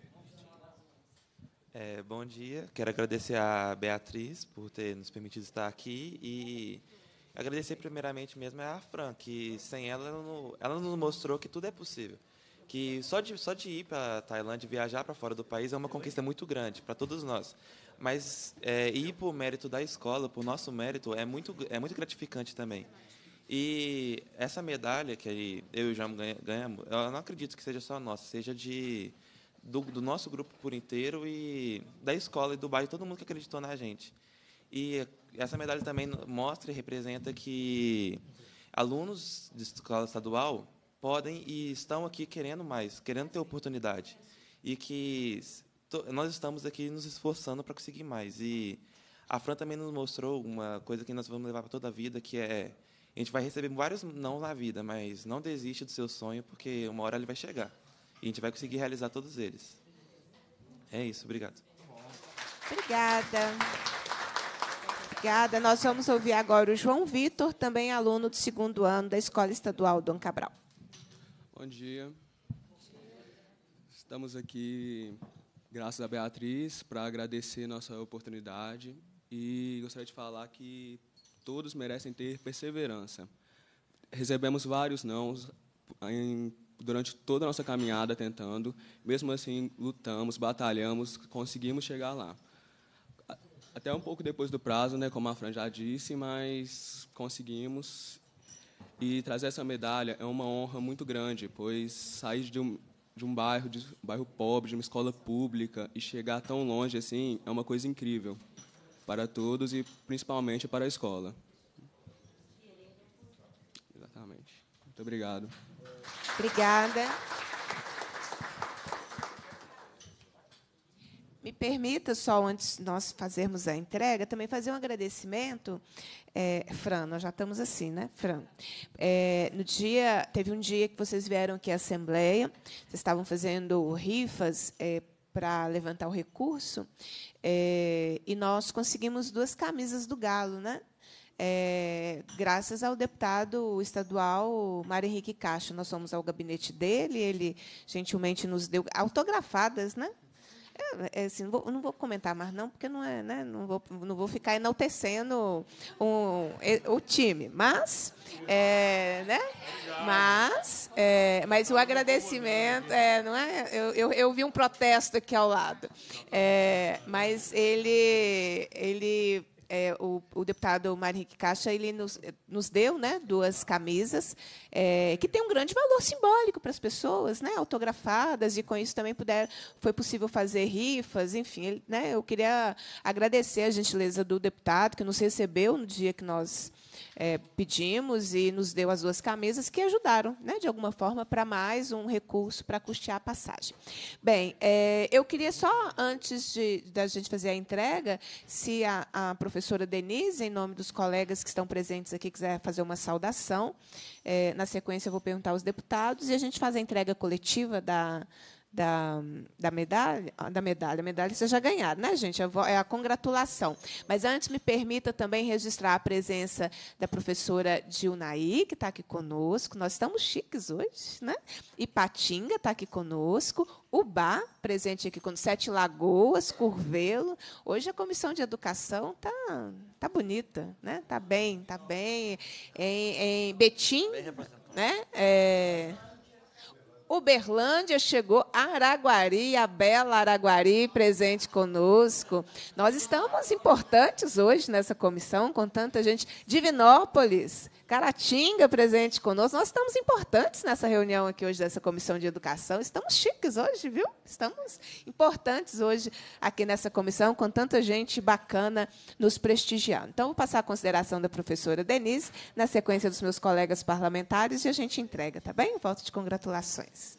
Bom dia. Quero agradecer a Beatriz por ter nos permitido estar aqui e agradecer primeiramente mesmo a Fran, que sem ela nos mostrou que tudo é possível. Que só de ir para a Tailândia, viajar para fora do país é uma conquista muito grande para todos nós. Mas ir por mérito da escola, por nosso mérito, é muito gratificante também. E essa medalha que eu e o João ganhamos, eu não acredito que seja só nossa, seja do nosso grupo por inteiro e da escola e do bairro, todo mundo que acreditou na gente. E essa medalha também mostra e representa que alunos de escola estadual podem e estão aqui querendo mais, querendo ter oportunidade. E que nós estamos aqui nos esforçando para conseguir mais. E a Fran também nos mostrou uma coisa que nós vamos levar para toda a vida, que é: a gente vai receber vários não na vida, mas não desiste do seu sonho, porque uma hora ele vai chegar. E a gente vai conseguir realizar todos eles. É isso, obrigado. Obrigada. Obrigada. Nós vamos ouvir agora o João Vitor, também aluno do 2º ano da Escola Estadual Dom Cabral. Bom dia. Estamos aqui, graças a Beatriz, para agradecer nossa oportunidade e gostaria de falar que todos merecem ter perseverança. Recebemos vários nãos durante toda a nossa caminhada tentando, mesmo assim lutamos, batalhamos, conseguimos chegar lá. Até um pouco depois do prazo, né, como a Fran já disse, mas conseguimos. E trazer essa medalha é uma honra muito grande, pois sair de um bairro pobre, de uma escola pública, e chegar tão longe assim é uma coisa incrível para todos e principalmente para a escola. Exatamente. Muito obrigado. Obrigada. Me permita, só antes de nós fazermos a entrega, também fazer um agradecimento. Fran, nós já estamos assim, né, Fran? Teve um dia que vocês vieram aqui à Assembleia, vocês estavam fazendo rifas para levantar o recurso, e nós conseguimos 2 camisas do Galo, né? Graças ao deputado estadual Mário Henrique Castro. Nós fomos ao gabinete dele, ele gentilmente nos deu autografadas, né? Assim, não vou comentar mais, não, porque não é, né? Não vou ficar enaltecendo o time, mas, né? Mas o agradecimento, não é? Eu vi um protesto aqui ao lado, mas o deputado Mário Henrique Caixa, ele nos deu, né, 2 camisas que têm um grande valor simbólico para as pessoas, né, autografadas, e com isso também foi possível fazer rifas, enfim, né, eu queria agradecer a gentileza do deputado, que nos recebeu no dia que nós pedimos e nos deu as 2 camisas, que ajudaram, né, de alguma forma, para mais um recurso para custear a passagem. Bem, eu queria só, antes da gente fazer a entrega, se a professora Denise, em nome dos colegas que estão presentes aqui, quiser fazer uma saudação. Na sequência, eu vou perguntar aos deputados, e a gente faz a entrega coletiva da medalha. A medalha vocês já ganharam, né, gente? É a congratulação. Mas antes, me permita também registrar a presença da professora Dilnaí, que está aqui conosco. Nós estamos chiques hoje, né? Ipatinga está aqui conosco. Ubá, presente aqui conosco. 7 Lagoas, Curvelo. Hoje a Comissão de Educação tá bonita, né? Está bem. Em Betim, né? Uberlândia chegou, Araguari, a bela Araguari, presente conosco. Nós estamos importantes hoje nessa comissão, com tanta gente. Divinópolis, Caratinga, presente conosco. Nós estamos importantes nessa reunião aqui hoje dessa comissão de educação. Estamos chiques hoje, viu? Estamos importantes hoje aqui nessa comissão, com tanta gente bacana nos prestigiando. Então, vou passar a consideração da professora Denise, na sequência dos meus colegas parlamentares, e a gente entrega, tá bem? Voto de congratulações.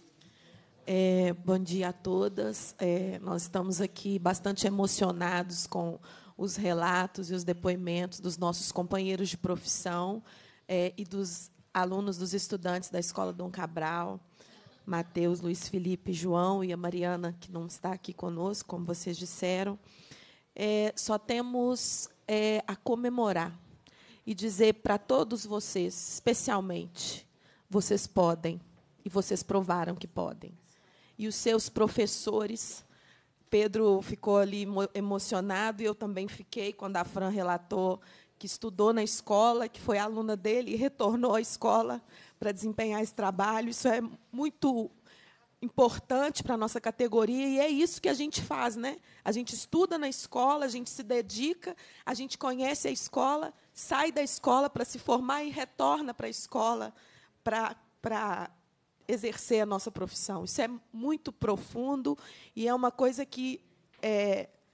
Bom dia a todas. Nós estamos aqui bastante emocionados com os relatos e os depoimentos dos nossos companheiros de profissão e dos alunos, dos estudantes da Escola Dom Cabral, Matheus, Luiz Felipe, João e a Mariana, que não está aqui conosco, como vocês disseram. Só temos a comemorar e dizer para todos vocês, especialmente, vocês podem, e vocês provaram que podem. E os seus professores, Pedro ficou ali emocionado, e eu também fiquei, quando a Fran relatou que estudou na escola, que foi aluna dele e retornou à escola para desempenhar esse trabalho. Isso é muito importante para a nossa categoria, e é isso que a gente faz, né? A gente estuda na escola, a gente se dedica, a gente conhece a escola, sai da escola para se formar e retorna para a escola para exercer a nossa profissão. Isso é muito profundo, e é uma coisa que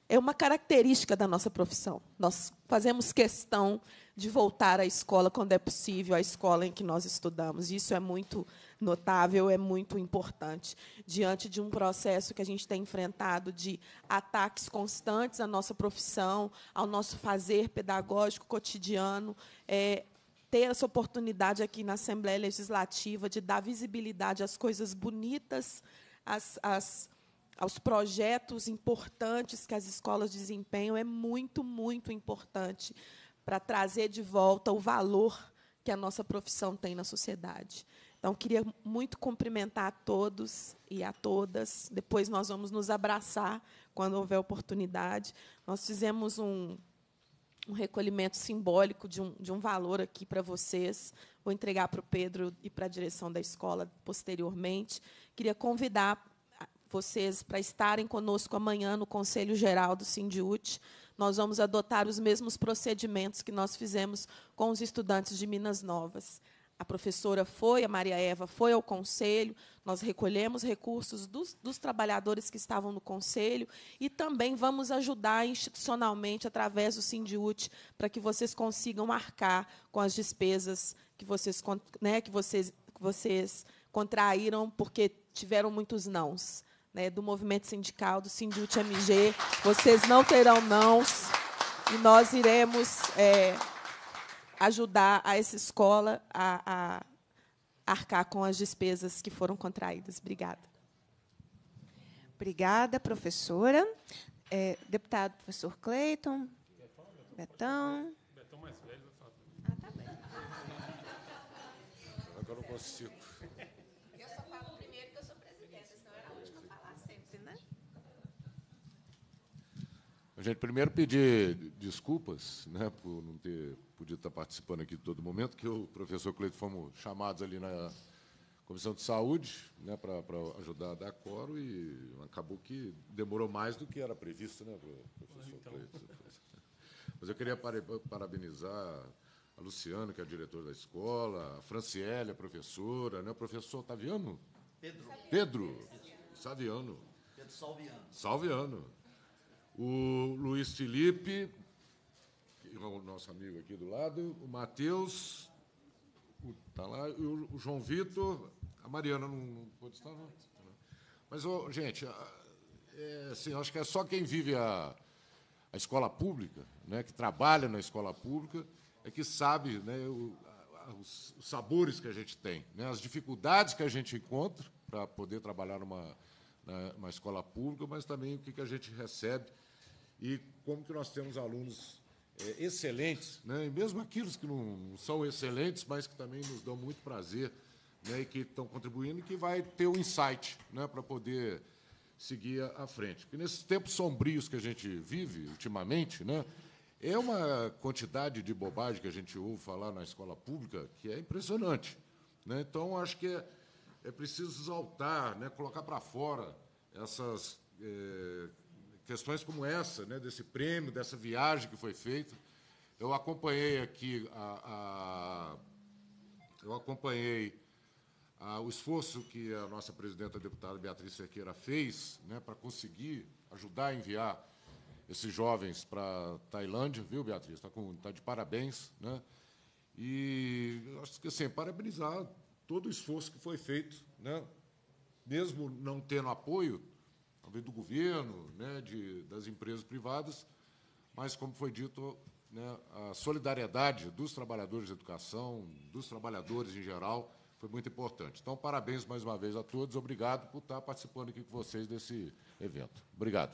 é uma característica da nossa profissão. Nós fazemos questão de voltar à escola quando é possível, à escola em que nós estudamos. Isso é muito notável, é muito importante. Diante de um processo que a gente tem enfrentado de ataques constantes à nossa profissão, ao nosso fazer pedagógico cotidiano, ter essa oportunidade aqui na Assembleia Legislativa de dar visibilidade às coisas bonitas, aos projetos importantes que as escolas desempenham, é muito, muito importante para trazer de volta o valor que a nossa profissão tem na sociedade. Então, queria muito cumprimentar a todos e a todas. Depois nós vamos nos abraçar quando houver oportunidade. Nós fizemos um recolhimento simbólico de um valor aqui para vocês. Vou entregar para o Pedro e para a direção da escola posteriormente. Queria convidar vocês para estarem conosco amanhã no Conselho Geral do Sindiúte. Nós vamos adotar os mesmos procedimentos que nós fizemos com os estudantes de Minas Novas. A professora a Maria Eva foi ao Conselho, nós recolhemos recursos dos trabalhadores que estavam no Conselho e também vamos ajudar institucionalmente, através do Sindiúte, para que vocês consigam arcar com as despesas que vocês contraíram, porque tiveram muitos nãos. Do movimento sindical, do Sindiúte MG, vocês não terão nãos, e nós iremos ajudar a essa escola a arcar com as despesas que foram contraídas. Obrigada. Obrigada, professora. Deputado professor Cleiton. Betão. Betão mais velho vai falar. Tá bem. Agora eu não consigo. Eu só falo primeiro que eu sou presidenta, senão era a última a falar sempre, né? Gente, primeiro pedir desculpas, né, por não ter podido estar participando aqui de todo momento, que eu e o professor Cleiton fomos chamados ali na Comissão de Saúde, né, para ajudar a dar coro, e acabou que demorou mais do que era previsto, né, professor Cleiton. Mas eu queria parabenizar a Luciana, que é a diretora da escola, a Franciele, a professora, né, o professor Otaviano? Pedro Saviano. Pedro Salviano. Salviano. O Luiz Felipe, que é o nosso amigo aqui do lado, o Matheus, está lá, e o João Vitor, a Mariana não pode estar, não. Mas, gente, assim, acho que é só quem vive a escola pública, né, que trabalha na escola pública, é que sabe, né, os sabores que a gente tem, né, as dificuldades que a gente encontra para poder trabalhar numa escola pública, mas também o que a gente recebe e como que nós temos alunos excelentes, né, e mesmo aqueles que não são excelentes, mas que também nos dão muito prazer, né, e que estão contribuindo e que vai ter o insight, né, para poder seguir à frente. Porque nesses tempos sombrios que a gente vive ultimamente, né, é uma quantidade de bobagem que a gente ouve falar na escola pública que é impressionante, né? Então, acho que é preciso exaltar, né, colocar para fora essas questões como essa, né, desse prêmio, dessa viagem que foi feita. Eu acompanhei aqui o esforço que a nossa presidenta a deputada Beatriz Cerqueira fez, né, para conseguir ajudar a enviar esses jovens para a Tailândia, viu, Beatriz? Está de parabéns, né? E acho que, assim, parabenizar todo o esforço que foi feito, né, mesmo não tendo apoio, talvez do governo, né, das empresas privadas, mas, como foi dito, né, a solidariedade dos trabalhadores de educação, dos trabalhadores em geral, foi muito importante. Então, parabéns mais uma vez a todos. Obrigado por estar participando aqui com vocês desse evento. Obrigado.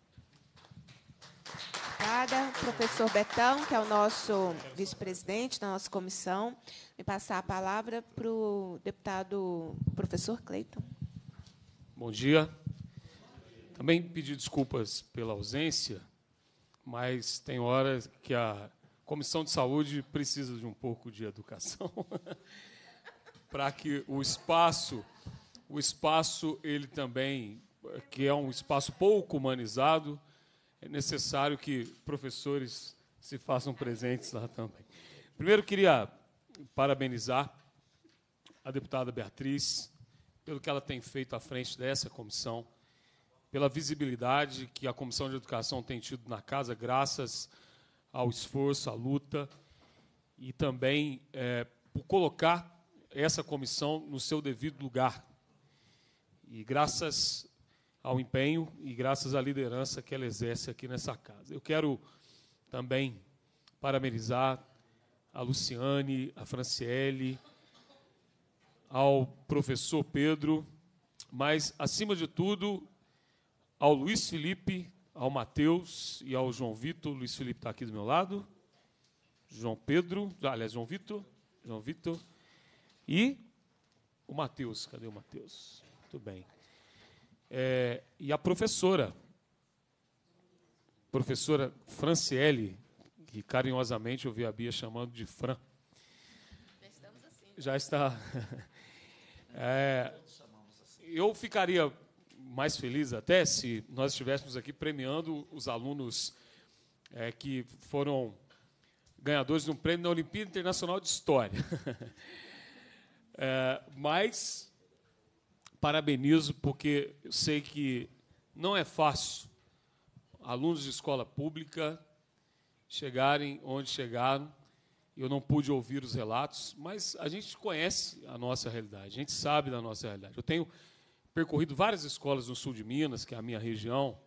Obrigada. Professor Betão, que é o nosso vice-presidente da nossa comissão, e passar a palavra para o deputado professor Cleiton. Bom dia. Também pedir desculpas pela ausência, mas tem horas que a Comissão de Saúde precisa de um pouco de educação para que o espaço ele também, que é um espaço pouco humanizado, é necessário que professores se façam presentes lá também. Primeiro, queria parabenizar a deputada Beatriz pelo que ela tem feito à frente dessa comissão, pela visibilidade que a Comissão de Educação tem tido na casa, graças ao esforço, à luta, e também por colocar essa comissão no seu devido lugar. E graças ao empenho e graças à liderança que ela exerce aqui nessa casa. Eu quero também parabenizar a Luciane, a Franciele, ao professor Pedro, mas, acima de tudo, ao Luiz Felipe, ao Matheus e ao João Vitor. O Luiz Felipe está aqui do meu lado. João Pedro, aliás, João Vitor, e o Matheus. Cadê o Matheus? Muito bem. E a professora Franciele, que carinhosamente eu vi a Bia chamando de Fran. Já estamos assim. Já está. Eu ficaria mais feliz até se nós estivéssemos aqui premiando os alunos que foram ganhadores de um prêmio na Olimpíada Internacional de História. Mas parabenizo, porque eu sei que não é fácil alunos de escola pública chegarem onde chegaram. Eu não pude ouvir os relatos, mas a gente conhece a nossa realidade, a gente sabe da nossa realidade. Eu tenho percorrido várias escolas no sul de Minas, que é a minha região,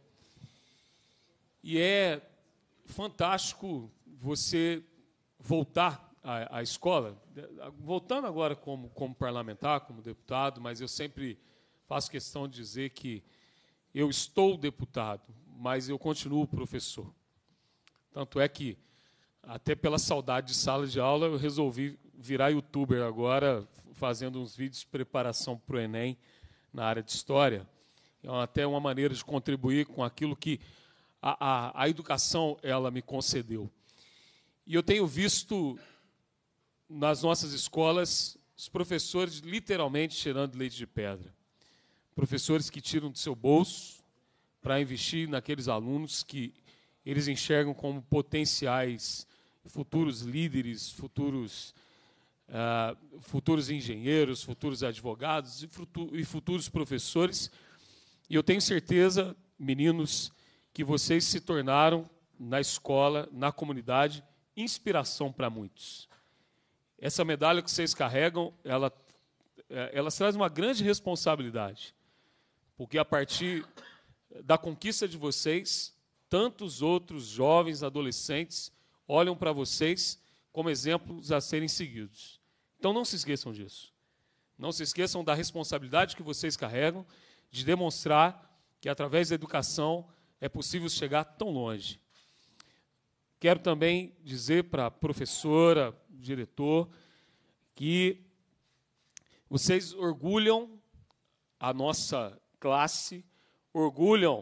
e é fantástico você voltar à escola, voltando agora como parlamentar, como deputado, mas eu sempre faço questão de dizer que eu estou deputado, mas eu continuo professor. Tanto é que, até pela saudade de sala de aula, eu resolvi virar youtuber agora, fazendo uns vídeos de preparação para o Enem na área de História. É até uma maneira de contribuir com aquilo que a educação ela me concedeu. E eu tenho visto nas nossas escolas os professores literalmente tirando leite de pedra. Professores que tiram do seu bolso para investir naqueles alunos que eles enxergam como potenciais futuros líderes, futuros engenheiros, futuros advogados e futuros professores. E eu tenho certeza, meninos, que vocês se tornaram, na escola, na comunidade, inspiração para muitos. Essa medalha que vocês carregam, ela traz uma grande responsabilidade, porque a partir da conquista de vocês, tantos outros jovens, adolescentes, olham para vocês como exemplos a serem seguidos. Então, não se esqueçam disso. Não se esqueçam da responsabilidade que vocês carregam de demonstrar que, através da educação, é possível chegar tão longe. Quero também dizer para a professora, diretor, que vocês orgulham a nossa classe, orgulham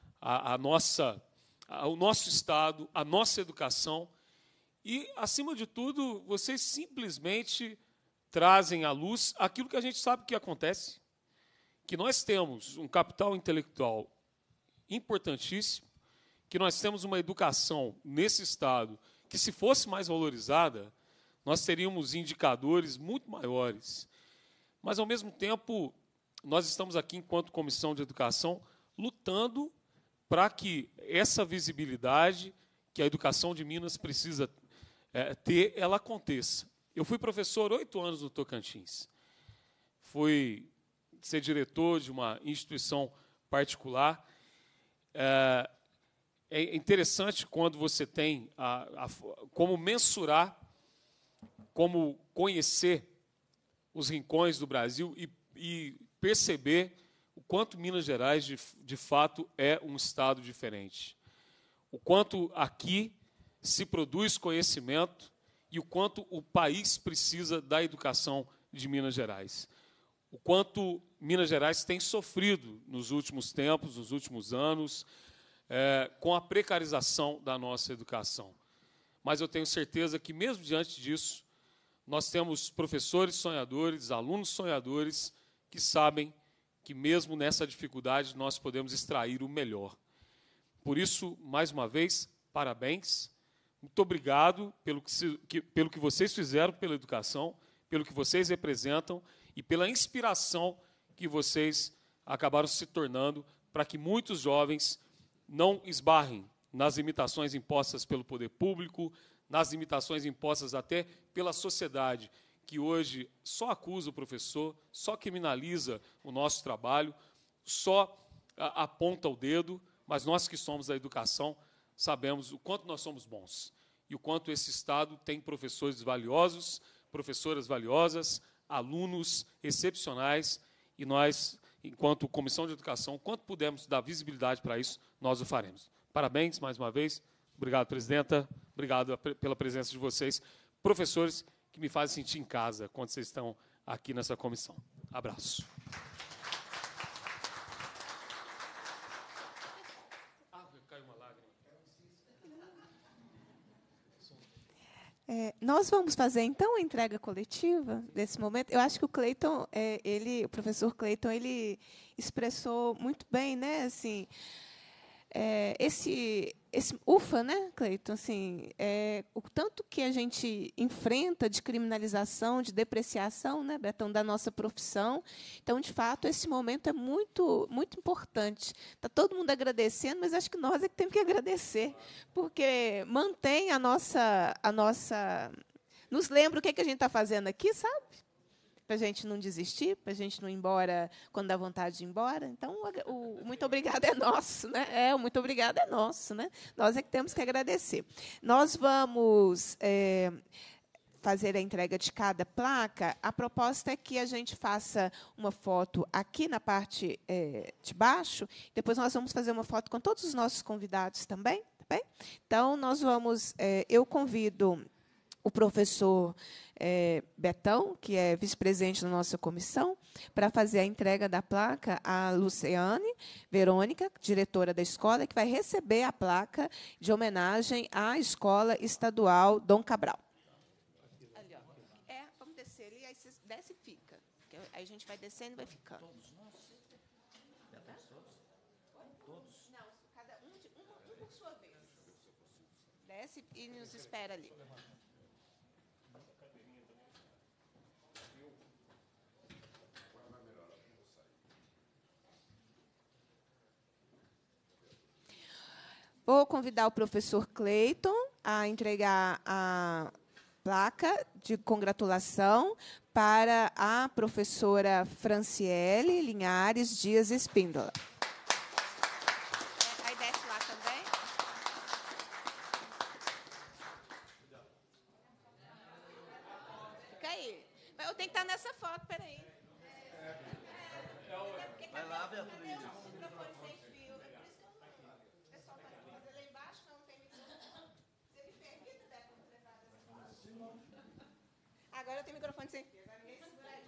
o nosso Estado, a nossa educação, e, acima de tudo, vocês simplesmente trazem à luz aquilo que a gente sabe que acontece, que nós temos um capital intelectual importantíssimo, que nós temos uma educação nesse Estado que, se fosse mais valorizada, nós teríamos indicadores muito maiores. Mas, ao mesmo tempo, nós estamos aqui, enquanto Comissão de Educação, lutando para que essa visibilidade que a educação de Minas precisa ter, ela aconteça. Eu fui professor 8 anos no Tocantins. Fui ser diretor de uma instituição particular. É interessante quando você tem como mensurar, como conhecer os rincões do Brasil e perceber o quanto Minas Gerais, de fato, é um estado diferente. O quanto aqui se produz conhecimento e o quanto o país precisa da educação de Minas Gerais. O quanto Minas Gerais tem sofrido nos últimos tempos, nos últimos anos, com a precarização da nossa educação. Mas eu tenho certeza que, mesmo diante disso, nós temos professores sonhadores, alunos sonhadores, que sabem que, mesmo nessa dificuldade, nós podemos extrair o melhor. Por isso, mais uma vez, parabéns. Muito obrigado pelo que vocês fizeram pela educação, pelo que vocês representam e pela inspiração que vocês acabaram se tornando para que muitos jovens não esbarrem nas limitações impostas pelo poder público, nas limitações impostas até pela sociedade, que hoje só acusa o professor, só criminaliza o nosso trabalho, só aponta o dedo, mas nós que somos da educação sabemos o quanto nós somos bons e o quanto esse Estado tem professores valiosos, professoras valiosas, alunos excepcionais, e nós, enquanto Comissão de Educação, quanto pudermos dar visibilidade para isso, nós o faremos. Parabéns, mais uma vez. Obrigado, presidenta. Obrigado pela presença de vocês, professores, que me fazem sentir em casa quando vocês estão aqui nessa comissão. Abraço. Caiu uma lágrima. Nós vamos fazer, então, a entrega coletiva desse momento. Eu acho que o Cleiton, o professor Cleiton, ele expressou muito bem, né, assim, esse UFA, né, Cleiton, assim, o tanto que a gente enfrenta de criminalização, de depreciação, né, Betão, da nossa profissão. Então, de fato, esse momento é muito, muito importante. Está todo mundo agradecendo, mas acho que nós é que temos que agradecer, porque mantém a nossa nos lembra o que a gente está fazendo aqui, sabe? Para a gente não desistir, para a gente não ir embora quando dá vontade de ir embora. Então, o muito obrigado é nosso, né? O muito obrigado é nosso, né? Nós é que temos que agradecer. Nós vamos fazer a entrega de cada placa. A proposta é que a gente faça uma foto aqui na parte de baixo. Depois nós vamos fazer uma foto com todos os nossos convidados também. Tá bem? Então, nós vamos. Eu convido o professor Betão, que é vice-presidente da nossa comissão, para fazer a entrega da placa à Luciane Verônica, diretora da escola, que vai receber a placa de homenagem à Escola Estadual Dom Cabral. Ali, ó. Vamos descer ali, aí você desce e fica. Aí a gente vai descendo e vai ficando. Todos nós? Todos? Não, cada um por sua vez. Desce e nos espera ali. Vou convidar o professor Cleiton a entregar a placa de congratulação para a professora Franciele Linhares Dias Espíndola. Aí desce lá também. Fica aí. Eu tenho que estar nessa foto, peraí. Vai lá, Beatriz. Agora eu tenho microfone sem fio. Agora ninguém segura aí.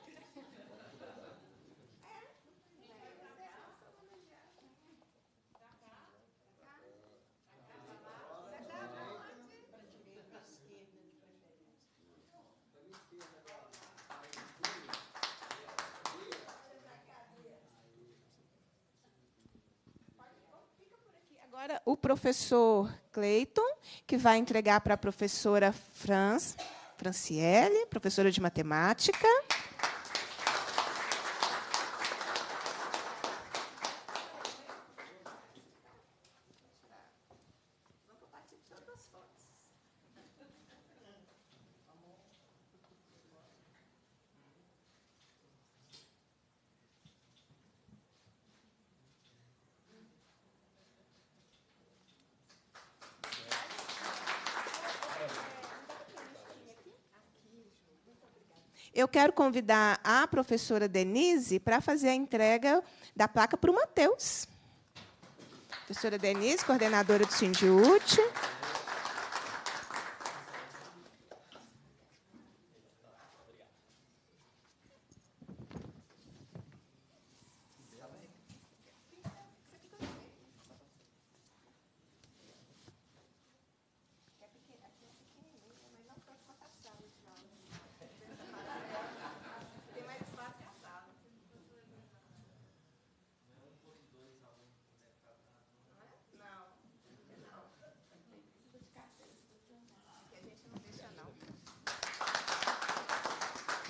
Agora o professor Cleiton, que vai entregar para a professora Franciele, professora de matemática. Eu quero convidar a professora Denise para fazer a entrega da placa para o Matheus. Professora Denise, coordenadora do Sindiúte.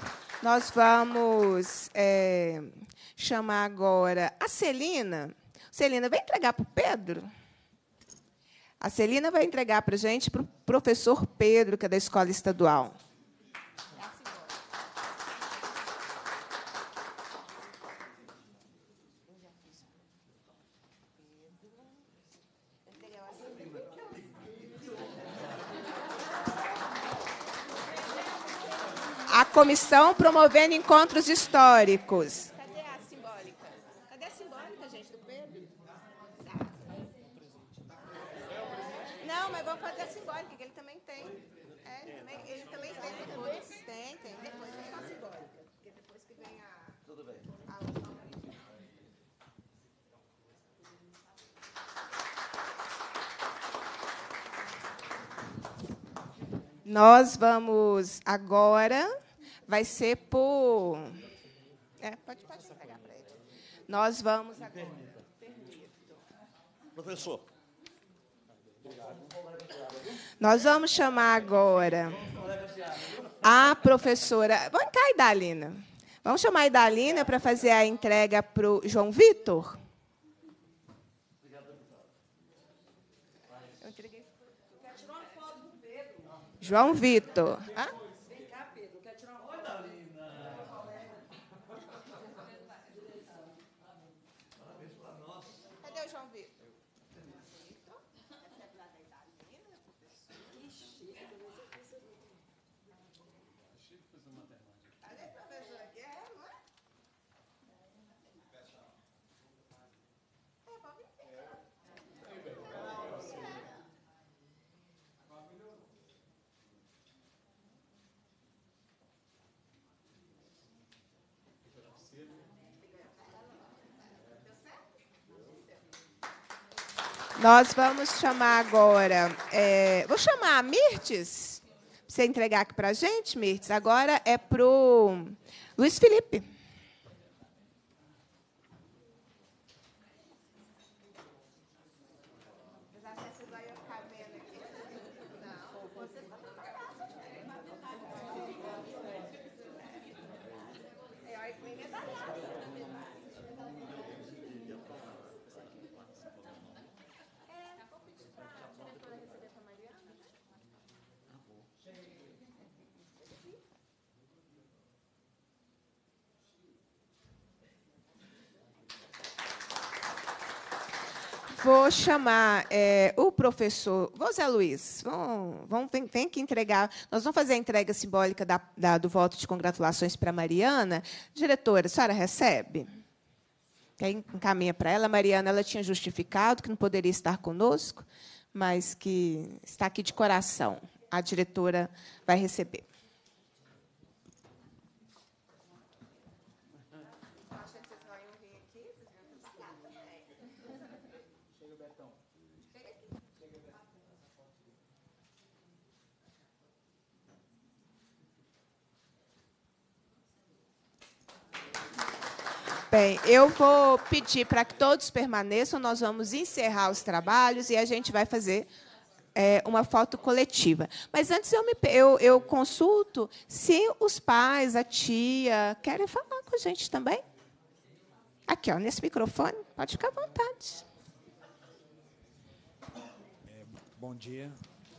Nós vamos chamar agora a Celina. Celina, vai entregar para o Pedro? A Celina vai entregar para a gente, para o professor Pedro, que é da Escola Estadual. A comissão promovendo encontros históricos. Cadê a simbólica? Cadê a simbólica, gente, do Pedro? Não, mas vamos fazer a simbólica, que ele também tem. Ele também tem depois. Tem. Depois vem a simbólica. Porque depois que vem a... Tudo bem. Nós vamos agora, vai ser por... pode pegar para ele. Nós vamos agora... Professor. Nós vamos chamar agora a professora... Vamos cá, Idalina. Vamos chamar a Idalina para fazer a entrega para o João Vitor. João Vitor. Hã? Vem cá, Pedro. Quer tirar uma foto? Cadê o João Vitor? Cadê a professora Guerra, não é? Nós vamos chamar agora... vou chamar a Mirtes, para você entregar aqui para a gente, Mirtes. Agora é para o Luiz Felipe. Vou chamar o professor... Zé Luiz, vem aqui entregar... Nós vamos fazer a entrega simbólica do voto de congratulações para a Mariana. Diretora, a senhora recebe? Encaminha para ela. A Mariana ela tinha justificado que não poderia estar conosco, mas que está aqui de coração. A diretora vai receber. Bem, eu vou pedir para que todos permaneçam, nós vamos encerrar os trabalhos e a gente vai fazer uma foto coletiva. Mas antes eu consulto se os pais, a tia, querem falar com a gente também. Aqui, ó, nesse microfone, pode ficar à vontade. Bom dia.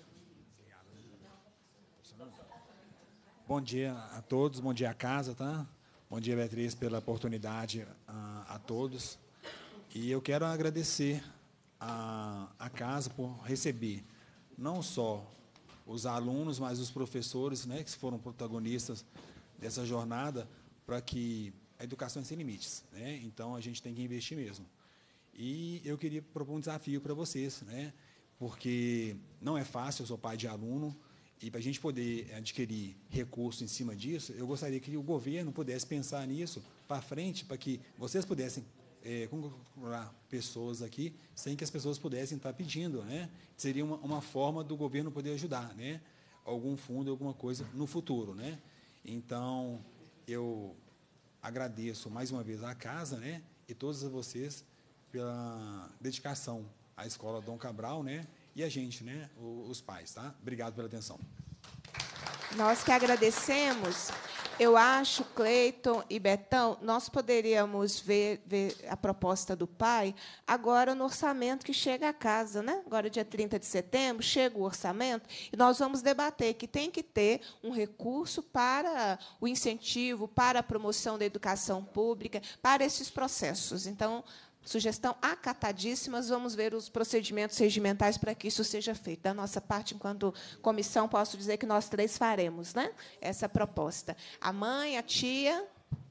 Bom dia a todos, bom dia à casa, tá? Bom dia, Beatriz, pela oportunidade a todos. E eu quero agradecer a casa por receber não só os alunos, mas os professores, né, que foram protagonistas dessa jornada, para que a educação é sem limites, né? Então, a gente tem que investir mesmo. E eu queria propor um desafio para vocês, né? Porque não é fácil, eu sou pai de aluno, e para a gente poder adquirir recursos em cima disso, eu gostaria que o governo pudesse pensar nisso para frente, para que vocês pudessem concurar pessoas aqui, sem que as pessoas pudessem estar pedindo, né? Seria uma forma do governo poder ajudar, né? Algum fundo, alguma coisa no futuro, né? Então, eu agradeço mais uma vez à casa, né? E todos vocês pela dedicação à Escola Dom Cabral, né? E a gente, né? Os pais, tá? Obrigado pela atenção. Nós que agradecemos. Eu acho, Cleiton e Betão, nós poderíamos ver a proposta do pai agora no orçamento que chega à casa, né? Agora, dia 30 de setembro, chega o orçamento e nós vamos debater que tem que ter um recurso para o incentivo, para a promoção da educação pública, para esses processos. Então, sugestão acatadíssima, vamos ver os procedimentos regimentais para que isso seja feito. Da nossa parte, enquanto comissão, posso dizer que nós três faremos, né, essa proposta. A mãe, a tia...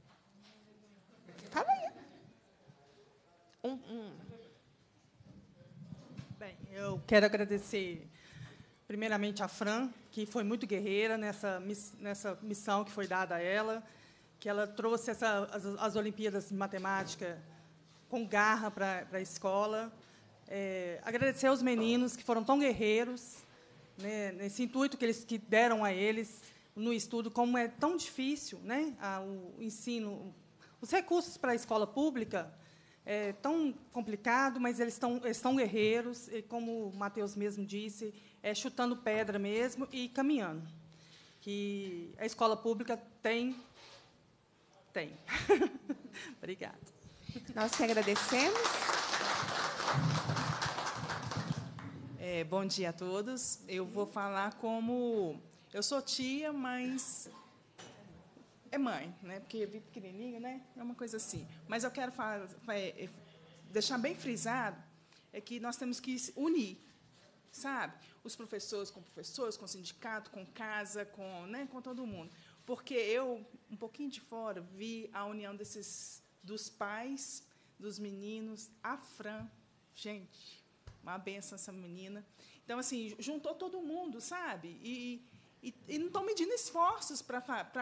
Fala aí. Bem, eu quero agradecer, primeiramente, a Fran, que foi muito guerreira nessa missão que foi dada a ela, que ela trouxe as Olimpíadas de Matemática com garra para a escola. Agradecer aos meninos que foram tão guerreiros, né, nesse intuito que deram a eles no estudo, como é tão difícil, né, o ensino, os recursos para a escola pública é tão complicado, mas eles estão guerreiros, e, como o Matheus mesmo disse, chutando pedra mesmo e caminhando. Que a escola pública tem. Obrigada. Nós que agradecemos. Bom dia a todos. Eu vou falar como... Eu sou tia, mas é mãe, né? Porque eu vi pequenininho, né? É uma coisa assim. Mas eu quero deixar bem frisado que nós temos que unir, sabe? Os professores, com o sindicato, com casa, com todo mundo. Porque eu, um pouquinho de fora, vi a união dos pais, dos meninos, a Fran, gente, uma benção essa menina. Então, assim, juntou todo mundo, sabe? E não estão medindo esforços para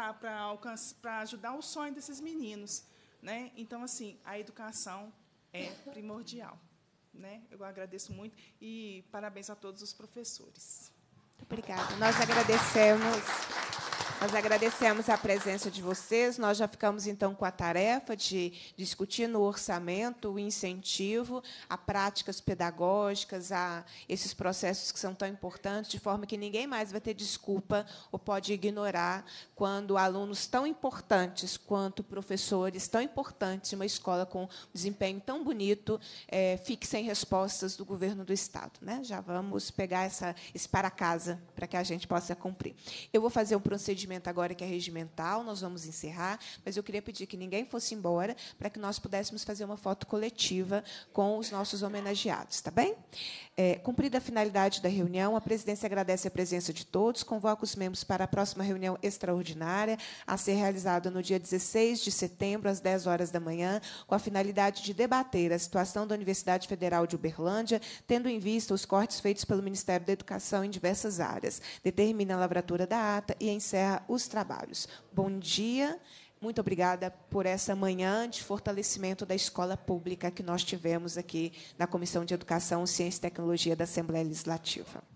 ajudar o sonho desses meninos, né? Então, assim, a educação é primordial, né? Eu agradeço muito e parabéns a todos os professores. Muito obrigada. Nós agradecemos. Nós agradecemos a presença de vocês. Nós já ficamos, então, com a tarefa de discutir no orçamento o incentivo a práticas pedagógicas, a esses processos que são tão importantes, de forma que ninguém mais vai ter desculpa ou pode ignorar quando alunos tão importantes quanto professores tão importantes de uma escola com desempenho tão bonito fique sem respostas do governo do Estado, né? Já vamos pegar esse para casa para que a gente possa cumprir. Eu vou fazer um procedimento agora que é regimental, nós vamos encerrar, mas eu queria pedir que ninguém fosse embora para que nós pudéssemos fazer uma foto coletiva com os nossos homenageados, tá bem? Cumprida a finalidade da reunião, a presidência agradece a presença de todos, convoca os membros para a próxima reunião extraordinária, a ser realizada no dia 16 de setembro, às 10 horas da manhã, com a finalidade de debater a situação da Universidade Federal de Uberlândia, tendo em vista os cortes feitos pelo Ministério da Educação em diversas áreas. Determina a lavratura da ata e encerra os trabalhos. Bom dia, muito obrigada por essa manhã de fortalecimento da escola pública que nós tivemos aqui na Comissão de Educação, Ciência e Tecnologia da Assembleia Legislativa.